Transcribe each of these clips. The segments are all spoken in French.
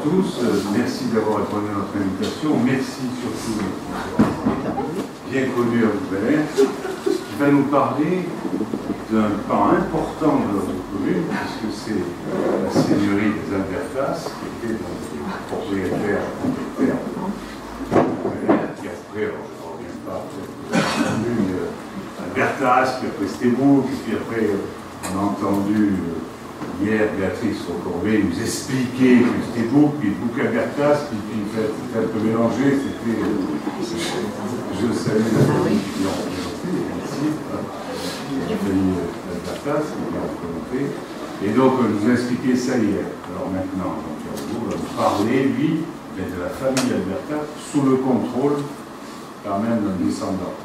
tous, merci d'avoir répondu à notre invitation, merci surtout bien connu à Louvain, qui va nous parler d'un pan important de notre commune, puisque c'est la seigneurie des Albertas, qui était donc propriétaire de terre, qui après, alors je ne reviens pas, la commune Albertas, puis après Stébouc, et puis après on a entendu hier Béatrice Rocorvé nous expliquer que Stébouc, puis Bouc-Albertas, puis c'était un peu mélangé, c'était, je salue la famille qui l'a représenté, ici, la famille Albertas qui l'a représenté, et donc nous a expliqué ça hier. Alors maintenant, Jean-Pierre va nous parler, lui, de la famille Albertas, sous le contrôle quand même d'un descendant.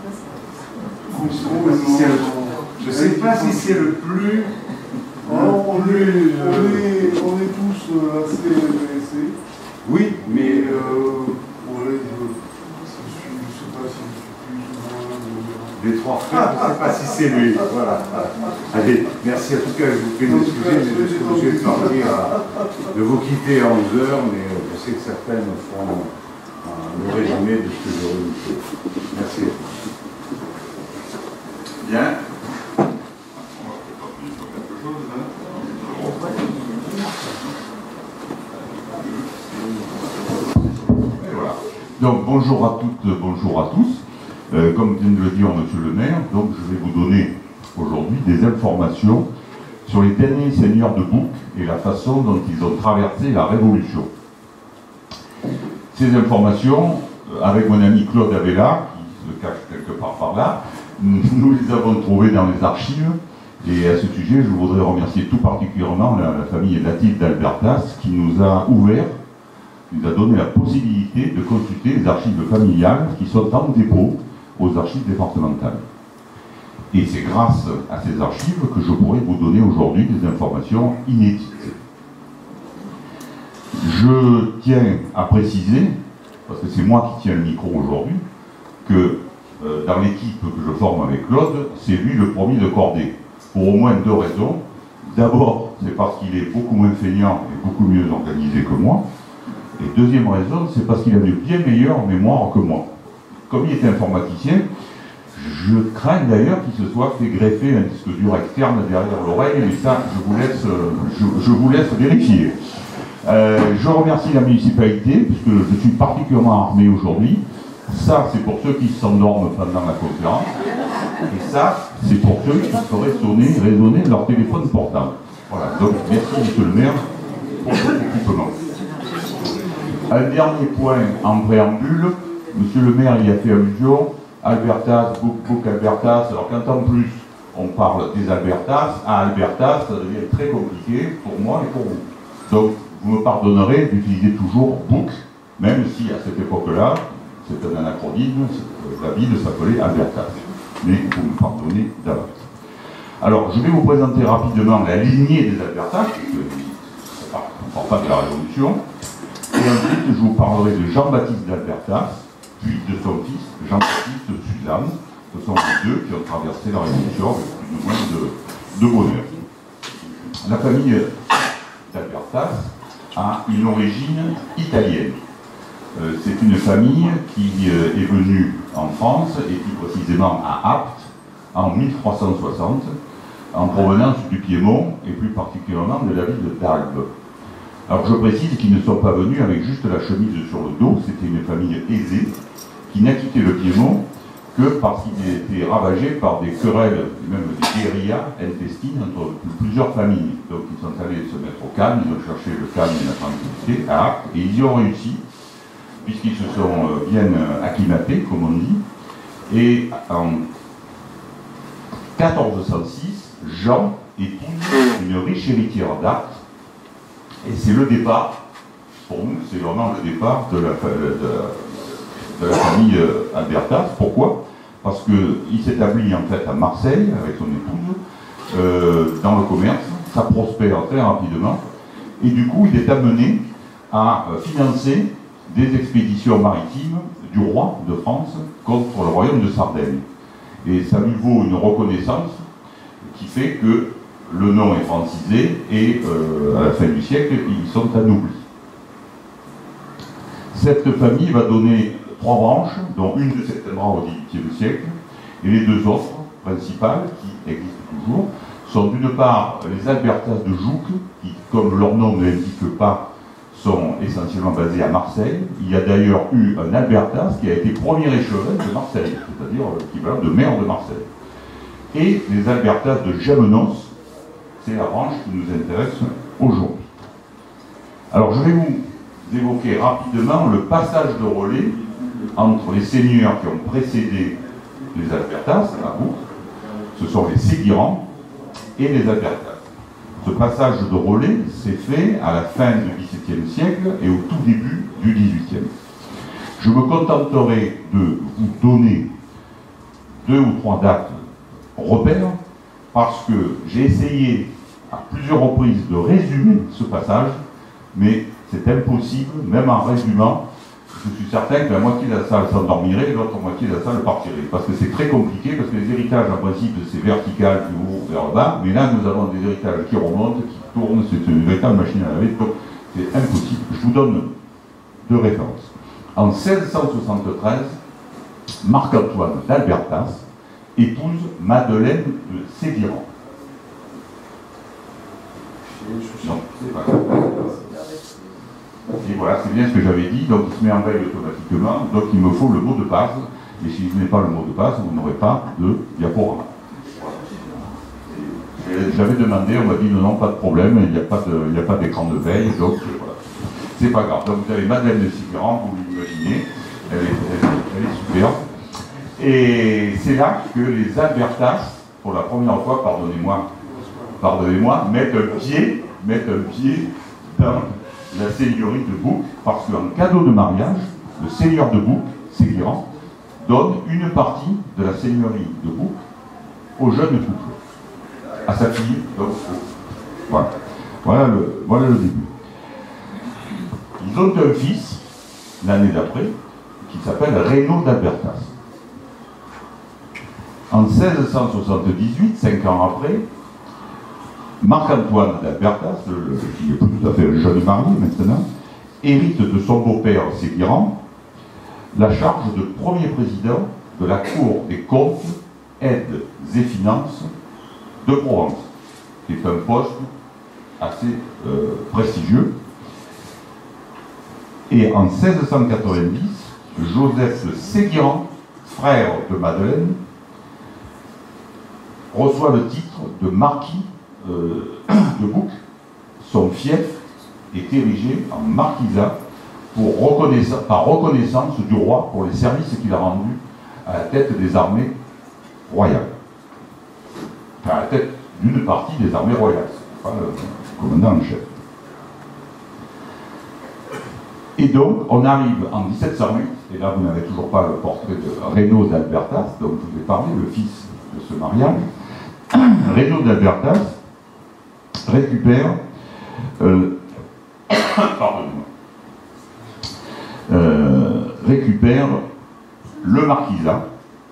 Je ne sais pas si c'est le plus... on est tous assez intéressés. Oui, mais... je ne sais pas si je suis plus ou moins... Des trois frères, je ne sais pas si c'est lui. Voilà. Allez, merci. En tout cas, je vous prie d'excuser, mais je suis obligé de partir, de vous quitter à 11h, mais je sais que certaines feront le résumé de ce que j'aurais dit. Merci. Bien. Voilà. Donc bonjour à toutes, bonjour à tous. Comme vient de le dire Monsieur le maire, donc je vais vous donner aujourd'hui des informations sur les derniers seigneurs de Bouc et la façon dont ils ont traversé la Révolution. Ces informations, avec mon ami Claude Avella, qui se cache quelque part par là, nous les avons trouvées dans les archives. Et à ce sujet, je voudrais remercier tout particulièrement la famille native d'Albertas qui nous a ouvert, nous a donné la possibilité de consulter les archives familiales qui sont en dépôt aux archives départementales. Et c'est grâce à ces archives que je pourrais vous donner aujourd'hui des informations inédites. Je tiens à préciser, parce que c'est moi qui tiens le micro aujourd'hui, que dans l'équipe que je forme avec Claude, c'est lui le premier de cordée. Pour au moins deux raisons. D'abord, c'est parce qu'il est beaucoup moins feignant et beaucoup mieux organisé que moi. Et deuxième raison, c'est parce qu'il a une bien meilleure mémoire que moi. Comme il était informaticien, je crains d'ailleurs qu'il se soit fait greffer un disque dur externe derrière l'oreille, mais ça, je vous laisse vérifier. Je remercie la municipalité, puisque je suis particulièrement armé aujourd'hui. Ça, c'est pour ceux qui s'endorment pendant la conférence. Et ça, c'est pour ceux qui feraient résonner leur téléphone portable. Voilà, donc merci Monsieur le maire pour cet équipement. Un dernier point en préambule, Monsieur le maire y a fait allusion, Albertas, Bouc-Albertas, alors quand en plus on parle des Albertas, à Albertas, ça devient très compliqué pour moi et pour vous. Donc vous me pardonnerez d'utiliser toujours Bouc, même si à cette époque-là, c'est un anachronisme, la ville s'appelait Albertas. Mais vous me pardonnez d'avance. Alors, je vais vous présenter rapidement la lignée des Albertas, puisque ça ne part pas de la Révolution. Et ensuite, je vous parlerai de Jean-Baptiste d'Albertas, puis de son fils, Jean-Baptiste Suzanne. Ce sont les deux qui ont traversé la Révolution avec plus ou moins de bonheur. La famille d'Albertas a une origine italienne. C'est une famille qui est venue en France, et plus précisément à Apt, en 1360, en provenance du Piémont, et plus particulièrement de la ville d'Albe. Alors je précise qu'ils ne sont pas venus avec juste la chemise sur le dos, c'était une famille aisée, qui n'a quitté le Piémont que parce qu'il était ravagé par des querelles, et même des guérillas intestines entre plusieurs familles. Donc ils sont allés se mettre au calme, ils ont cherché le calme et la tranquillité à Apt, et ils y ont réussi, puisqu'ils se sont bien acclimatés, comme on dit. Et en 1406, Jean épouse une riche héritière d'Apt, et c'est le départ, pour nous, c'est vraiment le départ de la famille Albertas. Pourquoi? Parce qu'il s'établit en fait à Marseille avec son épouse, dans le commerce, ça prospère très rapidement, et du coup il est amené à financer des expéditions maritimes du roi de France contre le royaume de Sardaigne. Et ça lui vaut une reconnaissance qui fait que le nom est francisé et à la fin du siècle, ils sont anoblis. Cette famille va donner 3 branches, dont une de s'éteindra au XVIIIe siècle, et les 2 autres principales, qui existent toujours, sont d'une part les Albertas de Jouques, qui, comme leur nom ne l'indique pas, sont essentiellement basés à Marseille. Il y a d'ailleurs eu un Albertas qui a été premier échevin de Marseille, c'est-à-dire l'équivalent de maire de Marseille. Et les Albertas de Gémenos, c'est la branche qui nous intéresse aujourd'hui. Alors je vais vous évoquer rapidement le passage de relais entre les seigneurs qui ont précédé les Albertas, à Bouc, ce sont les Séguirans et les Albertas. Ce passage de relais s'est fait à la fin du XVIIe siècle et au tout début du XVIIIe. Je me contenterai de vous donner 2 ou 3 dates repères parce que j'ai essayé à plusieurs reprises de résumer ce passage, mais c'est impossible, même en résumant. Je suis certain que la moitié de la salle s'endormirait et l'autre moitié de la salle partirait. Parce que c'est très compliqué, parce que les héritages, en principe, c'est vertical, du haut vers le bas, mais là, nous avons des héritages qui remontent, qui tournent, c'est une véritable machine à laver, donc c'est impossible. Je vous donne 2 références. En 1673, Marc-Antoine d'Albertas épouse Madeleine de Séguirans. Non, c'est pas ça. Et voilà, c'est bien ce que j'avais dit, donc il se met en veille automatiquement, donc il me faut le mot de passe, et si je n'ai pas le mot de passe, vous n'aurez pas de diaporama. J'avais demandé, on m'a dit non, pas de problème, il n'y a pas d'écran de veille, donc voilà. C'est pas grave. Donc vous avez Madeleine de Séguirans, vous l'imaginez, elle est superbe. Et c'est là que les Albertas, pour la première fois, pardonnez-moi, mettent un pied dans la seigneurie de Bouc, parce qu'en cadeau de mariage, le seigneur de Bouc, Séguirans, donne une partie de la seigneurie de Bouc au jeune couple, à sa fille. Donc, voilà le début. Ils ont un fils, l'année d'après, qui s'appelle Reynaud d'Albertas. En 1678, 5 ans après, Marc-Antoine d'Albertas, qui n'est plus tout à fait un jeune marié maintenant, hérite de son beau-père Séguirans la charge de premier président de la Cour des comptes, aides et finances de Provence, qui est un poste assez prestigieux. Et en 1690, Joseph de Séguirans, frère de Madeleine, reçoit le titre de marquis de Bouc. Son fief est érigé en marquisat par reconnaissance du roi pour les services qu'il a rendus à la tête des armées royales. Enfin, à la tête d'une partie des armées royales, pas le commandant en chef. Et donc, on arrive en 1708, et là vous n'avez toujours pas le portrait de Reynaud d'Albertas, donc je vous ai parlé, le fils de ce mariage. Reynaud d'Albertas récupère récupère le marquisat,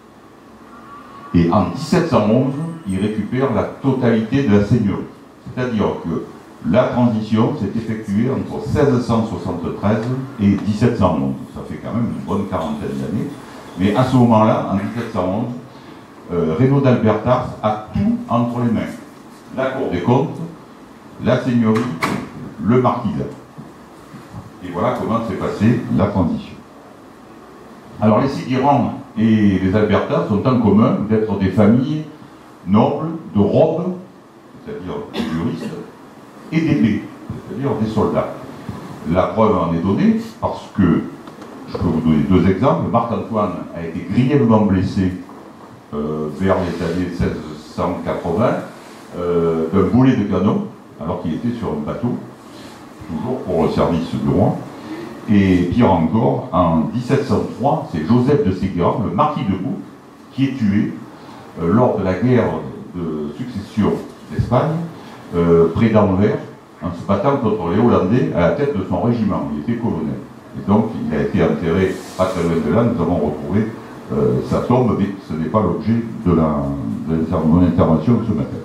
et en 1711 il récupère la totalité de la seigneurie. C'est-à-dire que la transition s'est effectuée entre 1673 et 1711. Ça fait quand même une bonne quarantaine d'années. Mais à ce moment-là, en 1711, Reynaud d'Albertas a tout entre les mains. La Cour des comptes, la seigneurie, le marquisat. Et voilà comment s'est passée la transition. Alors les Séguirans et les Albertas ont en commun d'être des familles nobles, de robes, c'est-à-dire des juristes, et d'épées, c'est-à-dire des soldats. La preuve en est donnée parce que, je peux vous donner 2 exemples, Marc-Antoine a été grièvement blessé vers les années 1680 d'un boulet de canon, alors qu'il était sur un bateau, toujours pour le service du roi. Et pire encore, en 1703, c'est Joseph de Séguirans, le marquis de Bouc, qui est tué lors de la guerre de succession d'Espagne, près d'Anvers, en se battant contre les Hollandais à la tête de son régiment. Il était colonel. Et donc, il a été enterré pas très loin de là. Nous avons retrouvé sa tombe, mais ce n'est pas l'objet de mon intervention ce matin.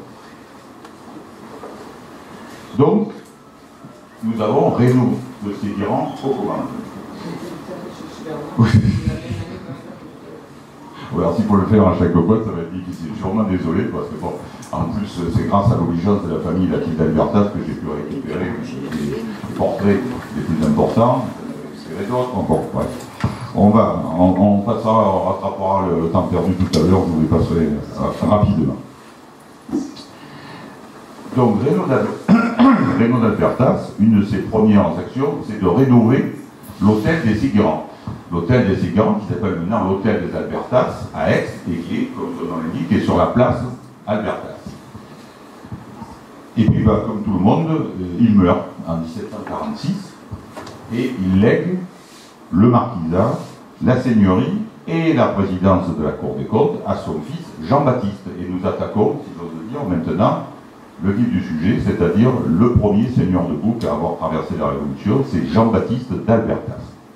Donc, nous avons Reynaud de Séguirans au commandement. Alors s'il faut le faire à chaque fois, ça va être difficile. Je suis vraiment désolé parce que bon, en plus c'est grâce à l'obligeance de la famille Latil d'Albertas que j'ai pu récupérer les portraits les plus importants. Et d'autres encore, bref. On passera, on rattrapera le temps perdu tout à l'heure, je vous les passerai rapidement. Donc Reynaud d'Albertas, une de ses premières actions, c'est de rénover l'hôtel des Séguérans. L'hôtel des Séguérans, qui s'appelle maintenant l'hôtel des Albertas, à Aix, et qui est, comme son nom l'indique, est sur la place Albertas. Et puis, comme tout le monde, il meurt en 1746, et il lègue le marquisat, la seigneurie et la présidence de la Cour des comptes à son fils Jean-Baptiste. Et nous attaquons, si j'ose dire, maintenant le vif du sujet, c'est-à-dire le premier seigneur de Bouc à avoir traversé la Révolution, c'est Jean-Baptiste d'Albertas.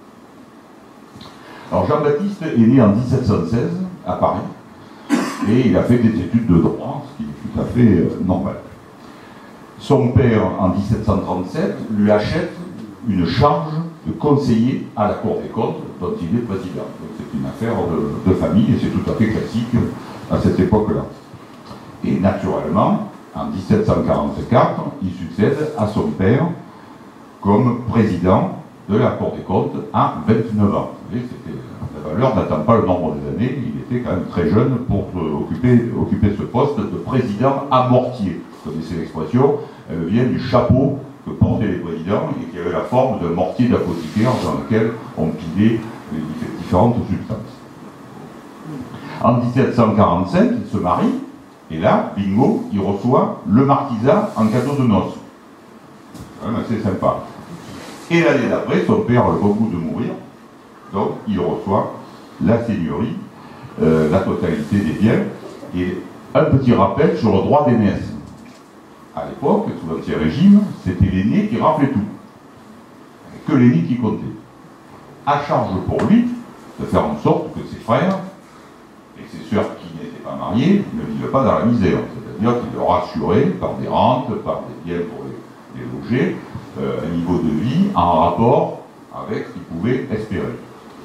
Alors Jean-Baptiste est né en 1716 à Paris et il a fait des études de droit, ce qui est tout à fait normal. Son père, en 1737, lui achète une charge de conseiller à la Cour des comptes dont il est président. Donc c'est une affaire de famille et c'est tout à fait classique à cette époque-là. Et naturellement, en 1744, il succède à son père comme président de la Cour des comptes à 29 ans. Vous voyez, la valeur n'attend pas le nombre des années, il était quand même très jeune pour occuper ce poste de président à mortier. Vous connaissez l'expression, elle vient du chapeau que portaient les présidents et qui avait la forme d'un mortier d'apothicaire dans lequel on pilait les différentes substances. En 1745, il se marie, et là, bingo, il reçoit le marquisat en cadeau de noces. C'est quand même assez sympa. Et l'année d'après, son père a le bon goût de mourir, donc il reçoit la seigneurie, la totalité des biens, et un petit rappel sur le droit d'aînesse. À l'époque, sous l'Ancien Régime, c'était l'aîné qui raflait tout. Que l'aîné qui comptait. À charge pour lui de faire en sorte que ses frères et ses sœurs qui n'étaient pas mariés ne vivent pas dans la misère. C'est-à-dire qu'il leur assurait, par des rentes, par des biens pour les loger, un niveau de vie en rapport avec ce qu'ils pouvaient espérer.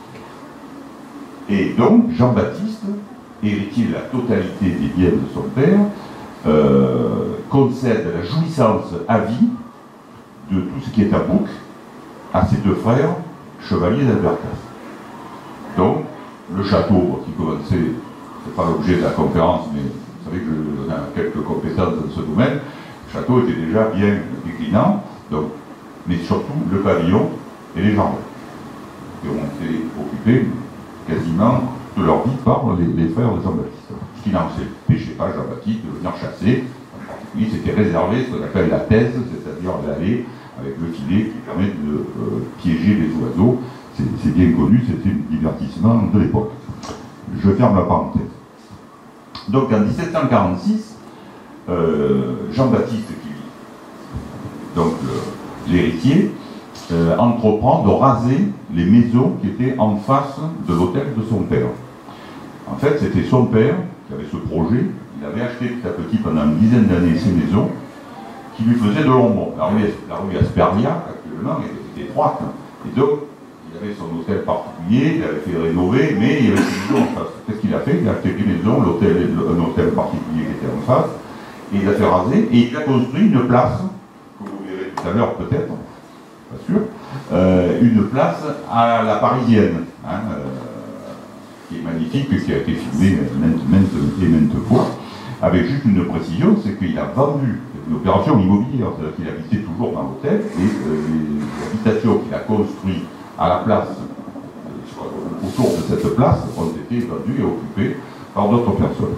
Et donc, Jean-Baptiste, héritier de la totalité des biens de son père, concède la jouissance à vie de tout ce qui est à Bouc à ses deux frères chevaliers d'Albertas. Donc, le château qui commençait, c'est pas l'objet de la conférence, mais vous savez que j'ai quelques compétences dans ce domaine, le château était déjà bien déclinant, donc, mais surtout le pavillon et les jardins, qui ont été occupés quasiment de leur vie par les frères de Jean-Baptiste. Ce qui n'empêchait pas Jean-Baptiste de venir chasser. Lui, c'était réservé ce qu'on appelle la thèse, c'est-à-dire l'aller avec le filet qui permet de piéger les oiseaux. C'est bien connu, c'était un divertissement de l'époque. Je ferme la parenthèse. Donc en 1746, Jean-Baptiste, donc l'héritier, entreprend de raser les maisons qui étaient en face de l'hôtel de son père. En fait, c'était son père qui avait ce projet. Il avait acheté petit à petit pendant une dizaine d'années ces maisons qui lui faisaient de l'ombre. La rue Asperlia, actuellement, était étroite. Et donc, il avait son hôtel particulier, il avait fait rénover, mais il y avait ses maisons en face. Qu'est-ce qu'il a fait? Il a acheté une maison, un hôtel particulier qui était en face, et il a fait raser, et il a construit une place, que vous verrez tout à l'heure peut-être, pas sûr, une place à la parisienne, hein, qui est magnifique, qui a été filmée maintes fois, avec juste une précision, c'est qu'il a vendu une opération immobilière, c'est-à-dire qu'il habitait toujours dans l'hôtel, et les habitations qu'il a construites à la place, autour de cette place, ont été vendues et occupées par d'autres personnes.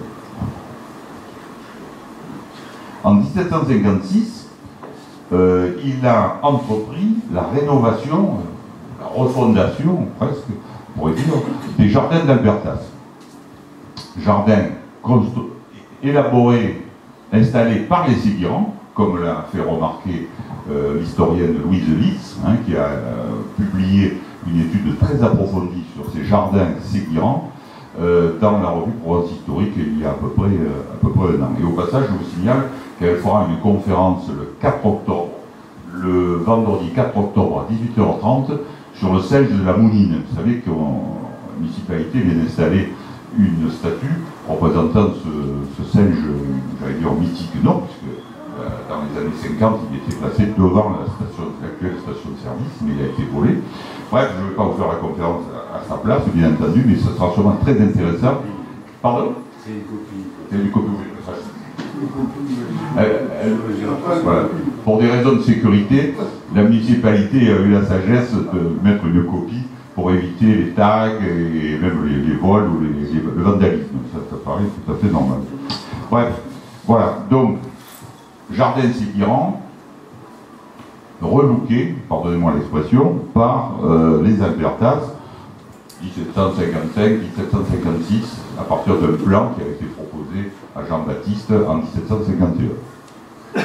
En 1756, il a entrepris la rénovation, la refondation, presque, on pourrait dire, des jardins d'Albertas. Jardins élaborés, installés par les Séguérans, comme l'a fait remarquer l'historienne Louise Litz, hein, qui a publié une étude très approfondie sur ces jardins Séguérans dans la revue Provence Historique il y a à peu près un an. Et au passage, je vous signale qu'elle fera une conférence le 4 octobre, le vendredi 4 octobre à 18h30, sur le selge de la Mounine. Vous savez qu'en municipalité vient d'installer une statue représentant ce selge, j'allais dire mythique, non, puisque dans les années 50, il était placé devant l'actuelle station de service, mais il a été volé. Bref, je ne vais pas vous faire la conférence à sa place, bien entendu, mais ce sera sûrement très intéressant. Pardon? C'est une copie. C'est une copie. Voilà. Pour des raisons de sécurité, la municipalité a eu la sagesse de mettre une copie pour éviter les tags et même les vols ou le vandalisme. Ça paraît tout à fait normal. Bref, voilà. Donc, Jardin Séguirand, relooké, pardonnez-moi l'expression, par les Albertas, 1755-1756, à partir d'un plan qui a été proposé à Jean-Baptiste en 1751.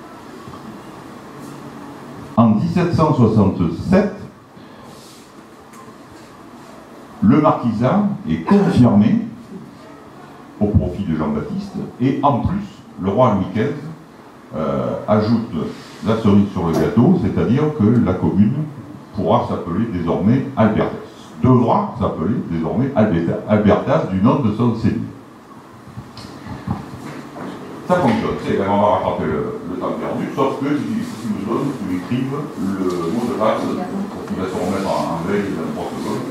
En 1767, le marquisat est confirmé au profit de Jean-Baptiste, et en plus, le roi Louis XV ajoute la cerise sur le gâteau, c'est-à-dire que la commune pourra s'appeler désormais Albertas. Devra s'appeler désormais Albertas du nom de son seigneur. Ça fonctionne, c'est on va rattraper le temps perdu, sauf que si vous donne, vous écrivez le mot de passe, qui va se remettre en veille dans 3 secondes.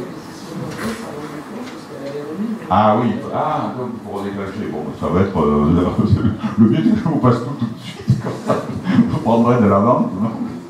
Ah oui, donc pour déclencher, bon, ça va être le mieux, c'est que je vous passe tout de suite, comme ça, vous prendrez de l'avance, non?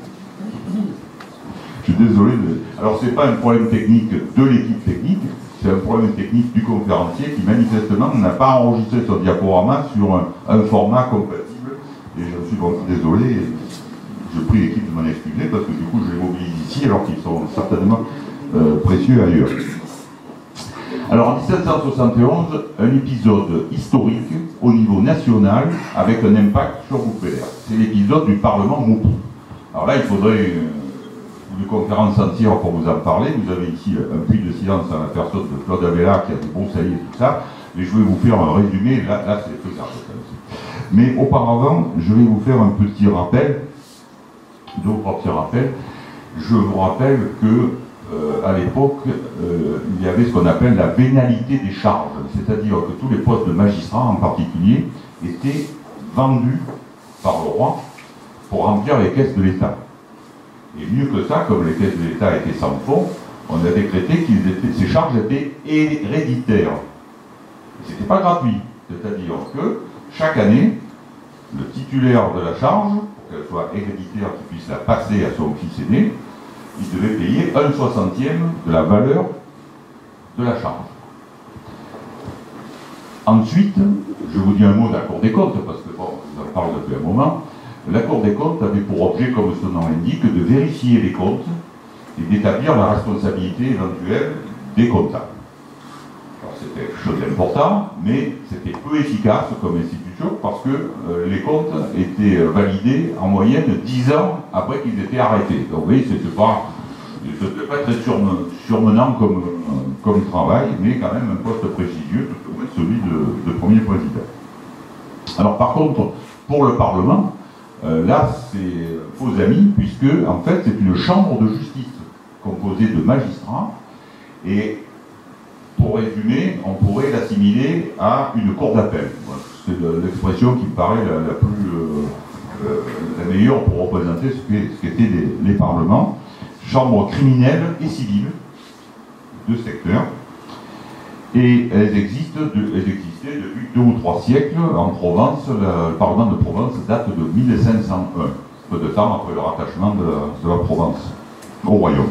Je suis désolé. Alors, ce n'est pas un problème technique de l'équipe technique, c'est un problème technique du conférencier qui, manifestement, n'a pas enregistré son diaporama sur un format compatible. Et je suis vraiment désolé. Je prie l'équipe de m'en excuser parce que, du coup, je les mobilise ici alors qu'ils sont certainement précieux ailleurs. Alors, en 1771, un épisode historique au niveau national avec un impact sur Montpellier. C'est l'épisode du Parlement Maupoux. Alors là, il faudrait une conférence entière pour vous en parler. Vous avez ici un puits de silence à la personne de Claude Abella qui a débroussaillé tout ça. Mais je vais vous faire un résumé. Là c'est faisable. Mais auparavant, je vais vous faire un petit rappel. D'autres petits rappels. Je vous rappelle que à l'époque, il y avait ce qu'on appelle la vénalité des charges, c'est-à-dire que tous les postes de magistrats en particulier étaient vendus par le roi pour remplir les caisses de l'État. Et mieux que ça, comme les caisses de l'État étaient sans fonds, on a décrété que ces charges étaient héréditaires. Ce n'était pas gratuit, c'est-à-dire que chaque année, le titulaire de la charge, pour qu'elle soit héréditaire, qu'il puisse la passer à son fils aîné, il devait payer 1/60e de la valeur de la charge. Ensuite, je vous dis un mot de la Cour des comptes, parce que bon, je vous en parle depuis un moment. La Cour des comptes avait pour objet, comme son nom l'indique, de vérifier les comptes et d'établir la responsabilité éventuelle des comptables. C'était quelque chose d'important, mais c'était peu efficace comme institution parce que les comptes étaient validés en moyenne 10 ans après qu'ils étaient arrêtés. Donc vous voyez, ce ne devait pas très surmenant comme travail, mais quand même un poste prestigieux, tout au moins celui de premier président. Alors par contre, pour le Parlement, là c'est faux amis, puisque en fait c'est une chambre de justice composée de magistrats, et pour résumer, on pourrait l'assimiler à une cour d'appel. C'est l'expression qui me paraît la meilleure pour représenter ce qu'étaient les parlements. Chambres criminelles et civiles de secteur. Et elles existaient depuis 2 ou 3 siècles en Provence. Le Parlement de Provence date de 1501, peu de temps après le rattachement de la Provence au royaume.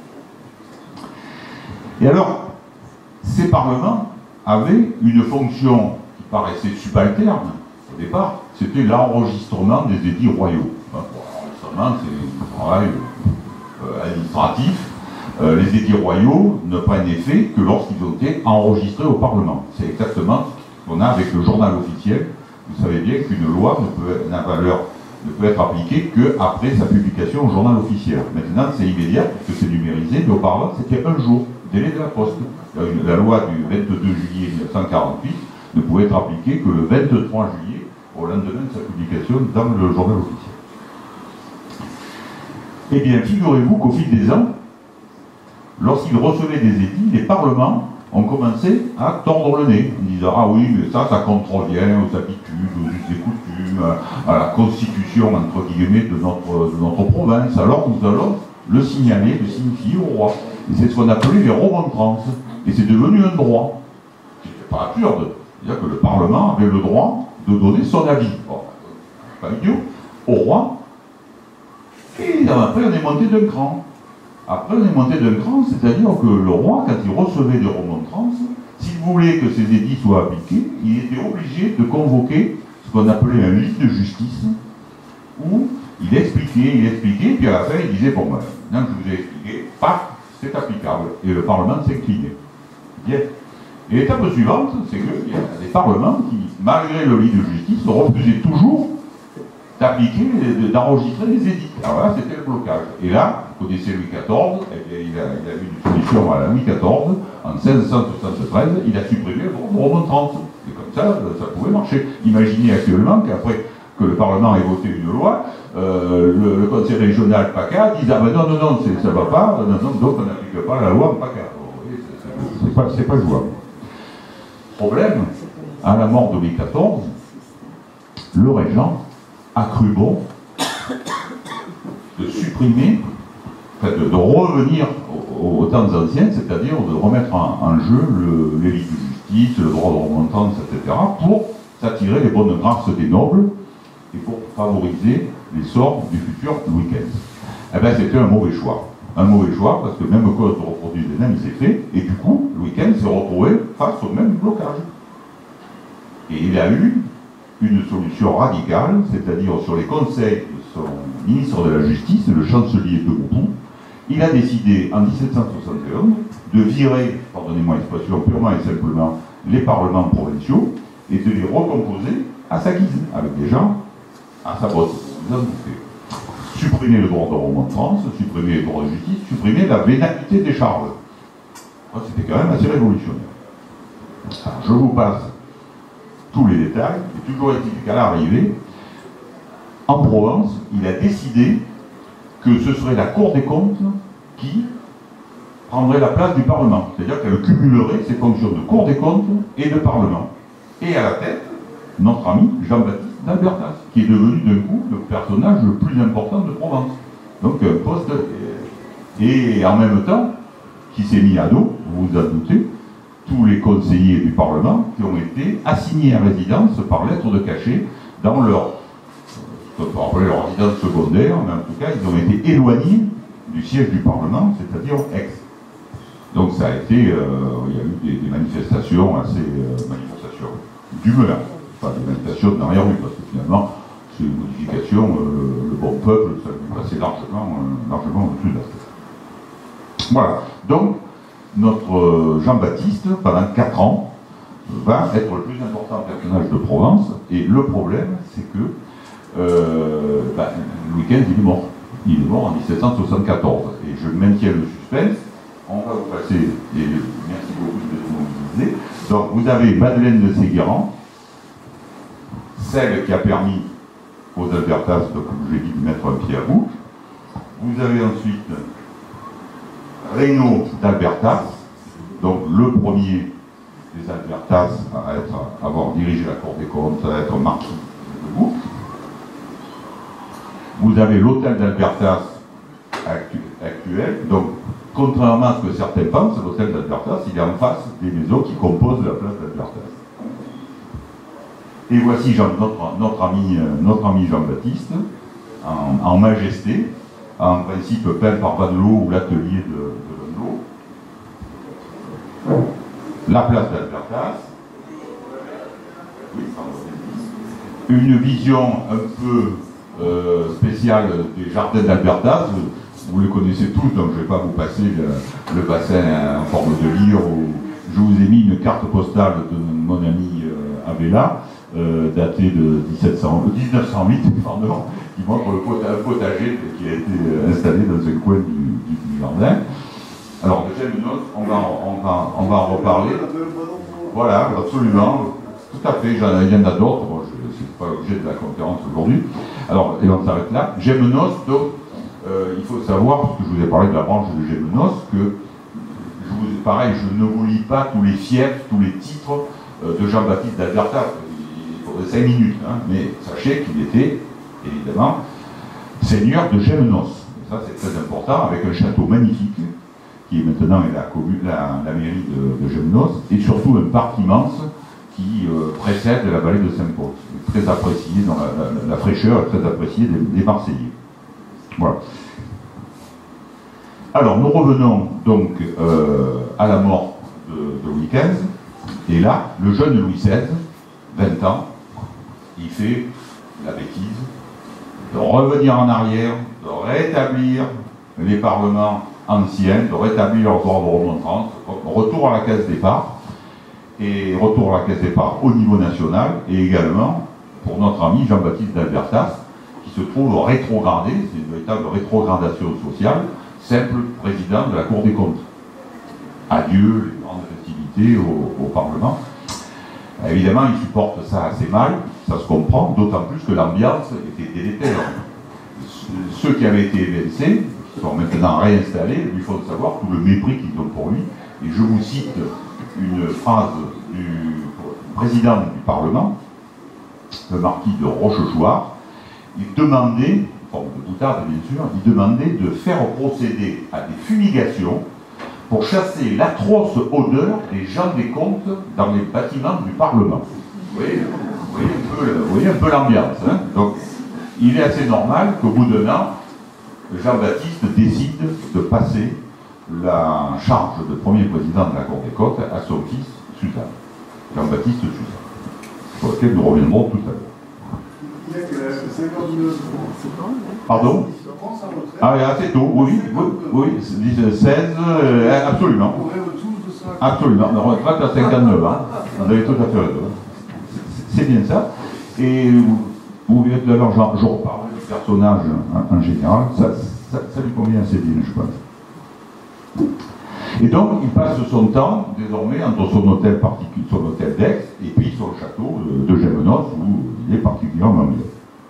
Et alors, ces parlements avaient une fonction qui paraissait subalterne au départ, c'était l'enregistrement des édits royaux. L'enregistrement, c'est un travail administratif. Les édits royaux ne prennent effet que lorsqu'ils ont été enregistrés au Parlement. C'est exactement ce qu'on a avec le journal officiel. Vous savez bien qu'une loi ne peut être appliquée qu'après sa publication au journal officiel. Maintenant, c'est immédiat, puisque c'est numérisé, mais auparavant, c'était un jour, délai de la poste. La loi du 22 juillet 1948 ne pouvait être appliquée que le 23 juillet, au lendemain de sa publication dans le journal officiel. Eh bien, figurez-vous qu'au fil des ans, lorsqu'il recevait des édits, les parlements ont commencé à tordre le nez, en disant « Ah oui, mais ça contrevient aux habitudes, aux us et coutumes, à la constitution, entre guillemets, de notre province. Alors nous allons le signaler, le signifier au roi. » Et c'est ce qu'on appelait les remontrances. Et c'est devenu un droit. C'était pas absurde. C'est-à-dire que le Parlement avait le droit de donner son avis. Bon, pas idiot. Au roi. Et après, on est monté d'un cran. Après, on est monté d'un cran, c'est-à-dire que le roi, quand il recevait des remontrances, s'il voulait que ces édits soient appliqués, il était obligé de convoquer ce qu'on appelait un lit de justice, où il expliquait, puis à la fin, il disait, bon, ben, maintenant que je vous ai expliqué, paf, c'est applicable. Et le Parlement s'inclinait. Bien. Et l'étape suivante, c'est qu'il y a des parlements qui, malgré le lit de justice, refusaient toujours d'appliquer, d'enregistrer les édits. Alors là, c'était le blocage. Et là, vous connaissez Louis XIV, il a eu une solution à Louis XIV, en 1673, il a supprimé le droit de remontrance. Et comme ça pouvait marcher. Imaginez actuellement qu'après que le Parlement ait voté une loi, le conseil régional PACA dise « Ah ben non, ça ne va pas, donc on n'applique pas la loi en PACA. » C'est pas jouable. Problème, à la mort de Louis XIV, le régent a cru bon de supprimer, de revenir aux temps anciens, c'est-à-dire de remettre en jeu les lits de justice, le droit de remontrance, etc., pour s'attirer les bonnes grâces des nobles et pour favoriser l'essor du futur Louis XV. Eh bien, c'était un mauvais choix. Un mauvais choix, parce que même le code de reproduit des nains, il s'est fait, et du coup, Louis XV s'est retrouvé face au même blocage. Et il a eu une solution radicale, c'est-à-dire sur les conseils de son ministre de la Justice, le chancelier de Bourbon, il a décidé en 1771 de virer, pardonnez-moi l'expression, purement et simplement les parlements provinciaux et de les recomposer à sa guise, avec des gens à sa botte. Vous en doutez. Supprimer le droit de remontrance, supprimer les droits de justice, supprimer la vénalité des charges. C'était quand même assez révolutionnaire. Alors, je vous passe tous les détails, et toujours est-il qu'à l'arrivée, en Provence, il a décidé que ce serait la Cour des comptes qui prendrait la place du Parlement. C'est-à-dire qu'elle cumulerait ses fonctions de Cour des comptes et de Parlement. Et à la tête, notre ami Jean-Baptiste d'Albertas, qui est devenu d'un coup le personnage le plus important de Provence. Donc un poste, et en même temps, qui s'est mis à dos, vous vous en doutez, tous les conseillers du Parlement qui ont été assignés à résidence par lettre de cachet dans leur, ce qu'on peut appeler leur résidence secondaire, mais en tout cas, ils ont été éloignés du siège du Parlement, c'est-à-dire Aix. Donc ça a été, il y a eu des manifestations manifestations d'humeur, pas des manifestations de l'arrière-rue, parce que finalement, c'est une modification, le bon peuple, ça lui passait largement au-dessus de la tête. Voilà. Donc, notre Jean-Baptiste, pendant 4 ans, va être le plus important personnage de Provence, et le problème, c'est que Louis XV, il est mort. Il est mort en 1774, et je maintiens le suspense. On va vous passer, et merci beaucoup de vous mobiliser. Donc, vous avez Madeleine de Séguéran, celle qui a permis aux Albertas, comme je l'ai dit, de mettre un pied à bouc. Vous avez ensuite Reynaud d'Albertas, donc le premier des Albertas à avoir dirigé la Cour des comptes, à être marquis de Bouc. Vous avez l'hôtel d'Albertas actuel, donc contrairement à ce que certains pensent, l'hôtel d'Albertas, il est en face des maisons qui composent la place d'Albertas. Et voici notre ami Jean-Baptiste, en majesté, en principe peint par Vanloo ou l'atelier de Vanloo. La place d'Albertas. Une vision un peu spéciale des jardins d'Albertas. Vous les connaissez tous, donc je ne vais pas vous passer le bassin en forme de lyre. Je vous ai mis une carte postale de mon ami Abella, datée de 1908, pardon, qui montre le potager qui a été installé dans un coin du jardin. Alors, de Gémenos, on va en reparler. Voilà, absolument, tout à fait, il y en a d'autres, bon, je ne suis pas l'objet de la conférence aujourd'hui. Alors, et on s'arrête là. Gémenos, donc, il faut savoir, parce que je vous ai parlé de la branche de Gémenos, que c'est pareil, je ne vous lis pas tous les fiefs, tous les titres de Jean-Baptiste d'Albertas. Il faudrait 5 minutes, hein, mais sachez qu'il était, évidemment, seigneur de Gémenos. Et ça, c'est très important, avec un château magnifique, qui est maintenant la mairie de Gémenos, et surtout un parc immense qui précède la vallée de Saint-Paul. Très apprécié, dans la fraîcheur est très appréciée des Marseillais. Voilà. Alors, nous revenons donc à la mort de Louis XV, et là, le jeune Louis XVI, 20 ans, il fait la bêtise de revenir en arrière, de rétablir les parlements anciens, de rétablir l'ordre remontrance, retour à la case départ, et retour à la case départ au niveau national, et également pour notre ami Jean-Baptiste d'Albertas, qui se trouve rétrogradé, c'est une véritable rétrogradation sociale, simple président de la Cour des comptes. Adieu les grandes festivités au Parlement. Évidemment, il supporte ça assez mal, ça se comprend, d'autant plus que l'ambiance était délétère. Ceux qui avaient été évincés, qui sont maintenant réinstallés, lui font savoir tout le mépris qu'ils ont pour lui. Et je vous cite une phrase du président du Parlement, le marquis de Rochechouart. Il demandait, forme de boutade bien sûr, il demandait de faire procéder à des fumigations pour chasser l'atroce odeur des gens des comptes dans les bâtiments du Parlement. Vous voyez un peu l'ambiance. Hein. Donc, il est assez normal qu'au bout d'un an, Jean-Baptiste décide de passer la charge de premier président de la Cour des comptes à son fils Suzanne, Jean-Baptiste Suzanne, sur lequel nous reviendrons tout à l'heure. Il a quel âge? 59 ans. Pardon? Ah, assez tôt, oui, 16, absolument. Absolument, on retraite à 59 ans, vous avez tout à fait raison. C'est bien ça. Et vous verrez tout à l'heure, je reparle du personnage en général, ça lui convient assez bien, je pense. Et donc, il passe son temps, désormais, entre son hôtel particulier, son hôtel d'Aix, et puis son château de Gémenos, où il est particulièrement bien.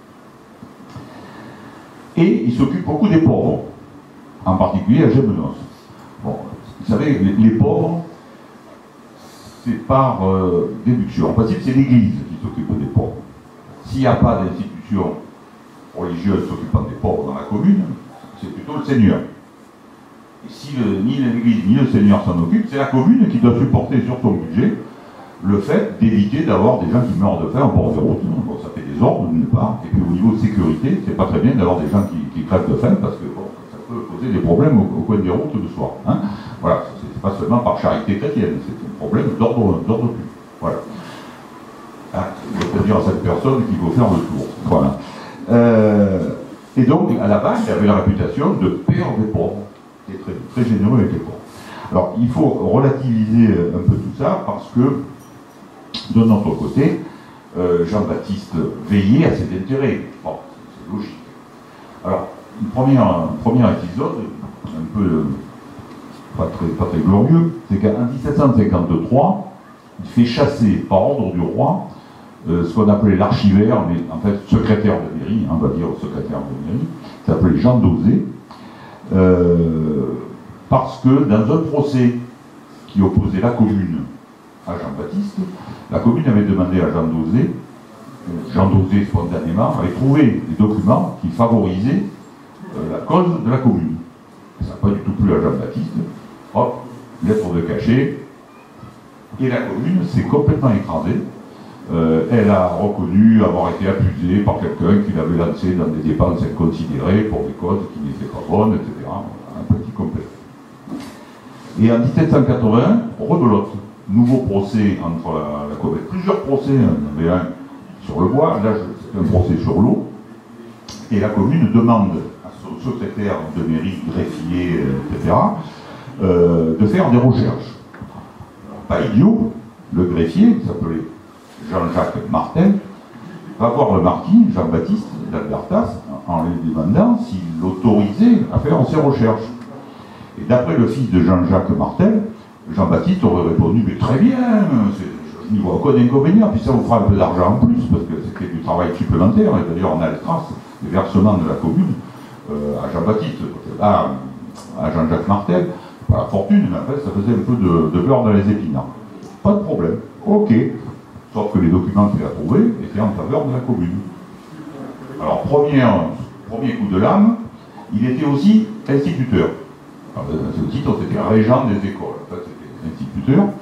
Et il s'occupe beaucoup des pauvres, en particulier à Gémenos. Bon, vous savez, les pauvres, c'est par déduction. En principe, c'est l'Église qui s'occupe des pauvres. S'il n'y a pas d'institution religieuse s'occupant des pauvres dans la commune, c'est plutôt le Seigneur. Et si ni l'Église ni le Seigneur s'en occupent, c'est la commune qui doit supporter sur son budget le fait d'éviter d'avoir des gens qui meurent de faim en bord de route. Bon, ça fait des ordres d'une part, et puis au niveau de sécurité, c'est pas très bien d'avoir des gens qui crèvent de faim parce que bon, ça peut poser des problèmes au coin des routes le soir. Hein. Voilà, c'est pas seulement par charité chrétienne, c'est un problème d'ordre public. Voilà. Ah, je peux dire à cette personne qu'il faut faire le tour. Voilà. Et donc, à la base, il avait la réputation de père des pauvres. Il est très, très généreux avec les pauvres. Alors, il faut relativiser un peu tout ça parce que, de notre côté, Jean-Baptiste veillait à ses intérêts. Bon, c'est logique. Alors, un premier épisode, un peu pas très glorieux, c'est qu'en 1753, il fait chasser par ordre du roi ce qu'on appelait l'archivaire, mais en fait secrétaire de mairie, on va dire secrétaire de mairie, qui s'appelait Jean Dauzé, parce que dans un procès qui opposait la commune à Jean-Baptiste, la commune avait demandé à Jean Dauzé spontanément avait trouvé des documents qui favorisaient la cause de la commune. Ça n'a pas du tout plu à Jean-Baptiste. Hop, lettre de cachet, et la commune s'est complètement écrasée. Elle a reconnu avoir été abusée par quelqu'un qui l'avait lancé dans des dépenses inconsidérées pour des causes qui n'étaient pas bonnes, etc. Un petit complet. Et en 1781, rebelote. Nouveau procès entre la commune. Plusieurs procès, il y en avait un sur le bois, là c'est un procès sur l'eau. Et la commune demande à son secrétaire de mairie, greffier, etc., de faire des recherches. Alors, pas idiot, le greffier, qui s'appelait Jean-Jacques Martel, va voir le marquis Jean-Baptiste d'Albertas en lui demandant s'il l'autorisait à faire ses recherches. Et d'après le fils de Jean-Jacques Martel, Jean-Baptiste aurait répondu « Mais très bien, je n'y vois aucun inconvénient, puis ça vous fera un peu d'argent en plus, parce que c'était du travail supplémentaire, et d'ailleurs on a le trace des versements de la commune à Jean-Baptiste, à Jean-Jacques Martel, pas la fortune, mais après ça faisait un peu de beurre dans les épinards. Pas de problème, ok. Sauf que les documents qu'il a trouvés étaient en faveur de la commune. Alors, premier coup de lame, il était aussi instituteur. Alors, c'est le titre, c'était régent des écoles. En fait, c'était instituteur.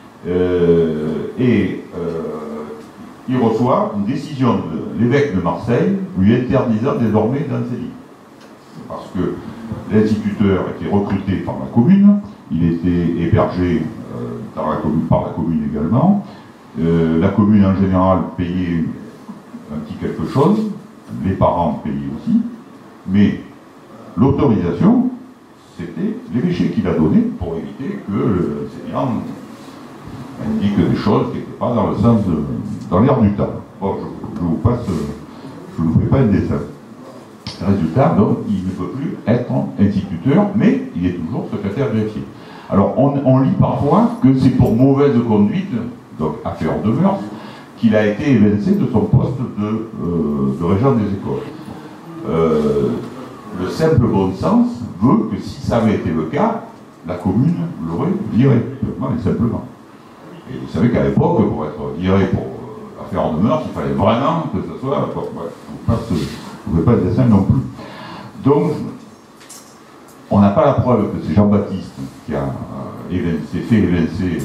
Il reçoit une décision de l'évêque de Marseille lui interdisant désormais d'enseigner. Parce que l'instituteur était recruté par la commune, il était hébergé par la commune également. La commune en général payait un petit quelque chose, les parents payaient aussi, mais l'autorisation, c'était l'évêché qui l'a donné pour éviter que l'enseignant indique des choses qui n'étaient pas dans le sens dans l'air du temps. Bon, je ne vous fais pas un dessin. Résultat, donc, il ne peut plus être instituteur, mais il est toujours secrétaire greffier. Alors, on lit parfois que c'est pour mauvaise conduite, donc affaire de mœurs, qu'il a été évincé de son poste de régent des écoles. Le simple bon sens veut que si ça avait été le cas, la commune l'aurait viré, purement et simplement. Et vous savez qu'à l'époque, pour être viré pour affaire de mœurs, il fallait vraiment que ce soit... Vous ne pouvez pas le dessin non plus. Donc, on n'a pas la preuve que c'est Jean-Baptiste qui a fait évincer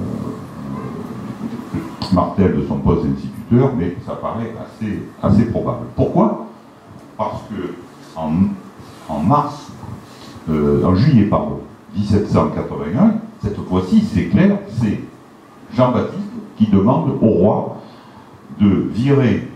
Martel de son poste d'instituteur, mais ça paraît assez probable. Pourquoi? Parce que en juillet 1781, cette fois-ci, c'est clair, c'est Jean-Baptiste qui demande au roi de virer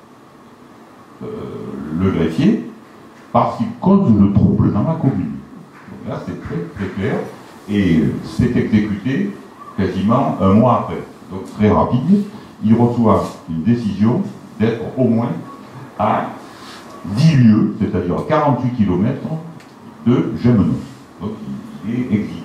le greffier parce qu'il cause le trouble dans la commune. Donc là, c'est très, très clair. Et c'est exécuté quasiment un mois après. Donc très rapide, il reçoit une décision d'être au moins à 10 lieues, c'est-à-dire à 48 km de Gémenos. Donc il est exilé.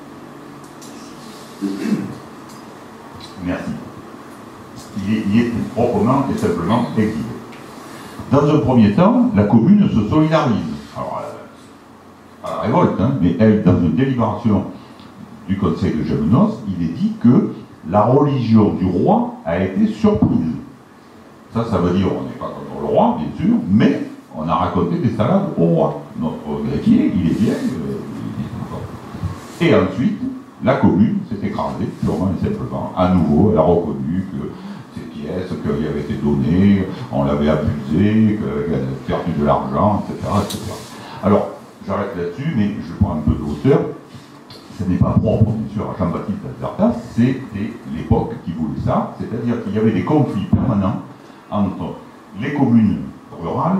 Merci. Il est proprement et simplement exilé. Dans un premier temps, la commune se solidarise. Alors, à la révolte, hein, mais elle, dans une délibération du conseil de Gémenos, il est dit que la religion du roi a été surprise. Ça veut dire, on n'est pas contre le roi, bien sûr, mais on a raconté des salades au roi. Notre greffier, il est bien, et ensuite, la commune s'est écrasée, purement et simplement. À nouveau, elle a reconnu que ces pièces qui avaient été données, on l'avait abusé, qu'elle avait perdu de l'argent, etc., etc. Alors, j'arrête là-dessus, mais je prends un peu de hauteur. Ce n'est pas propre, bien sûr, à Jean-Baptiste Albertas, c'était l'époque qui voulait ça, c'est-à-dire qu'il y avait des conflits permanents entre les communes rurales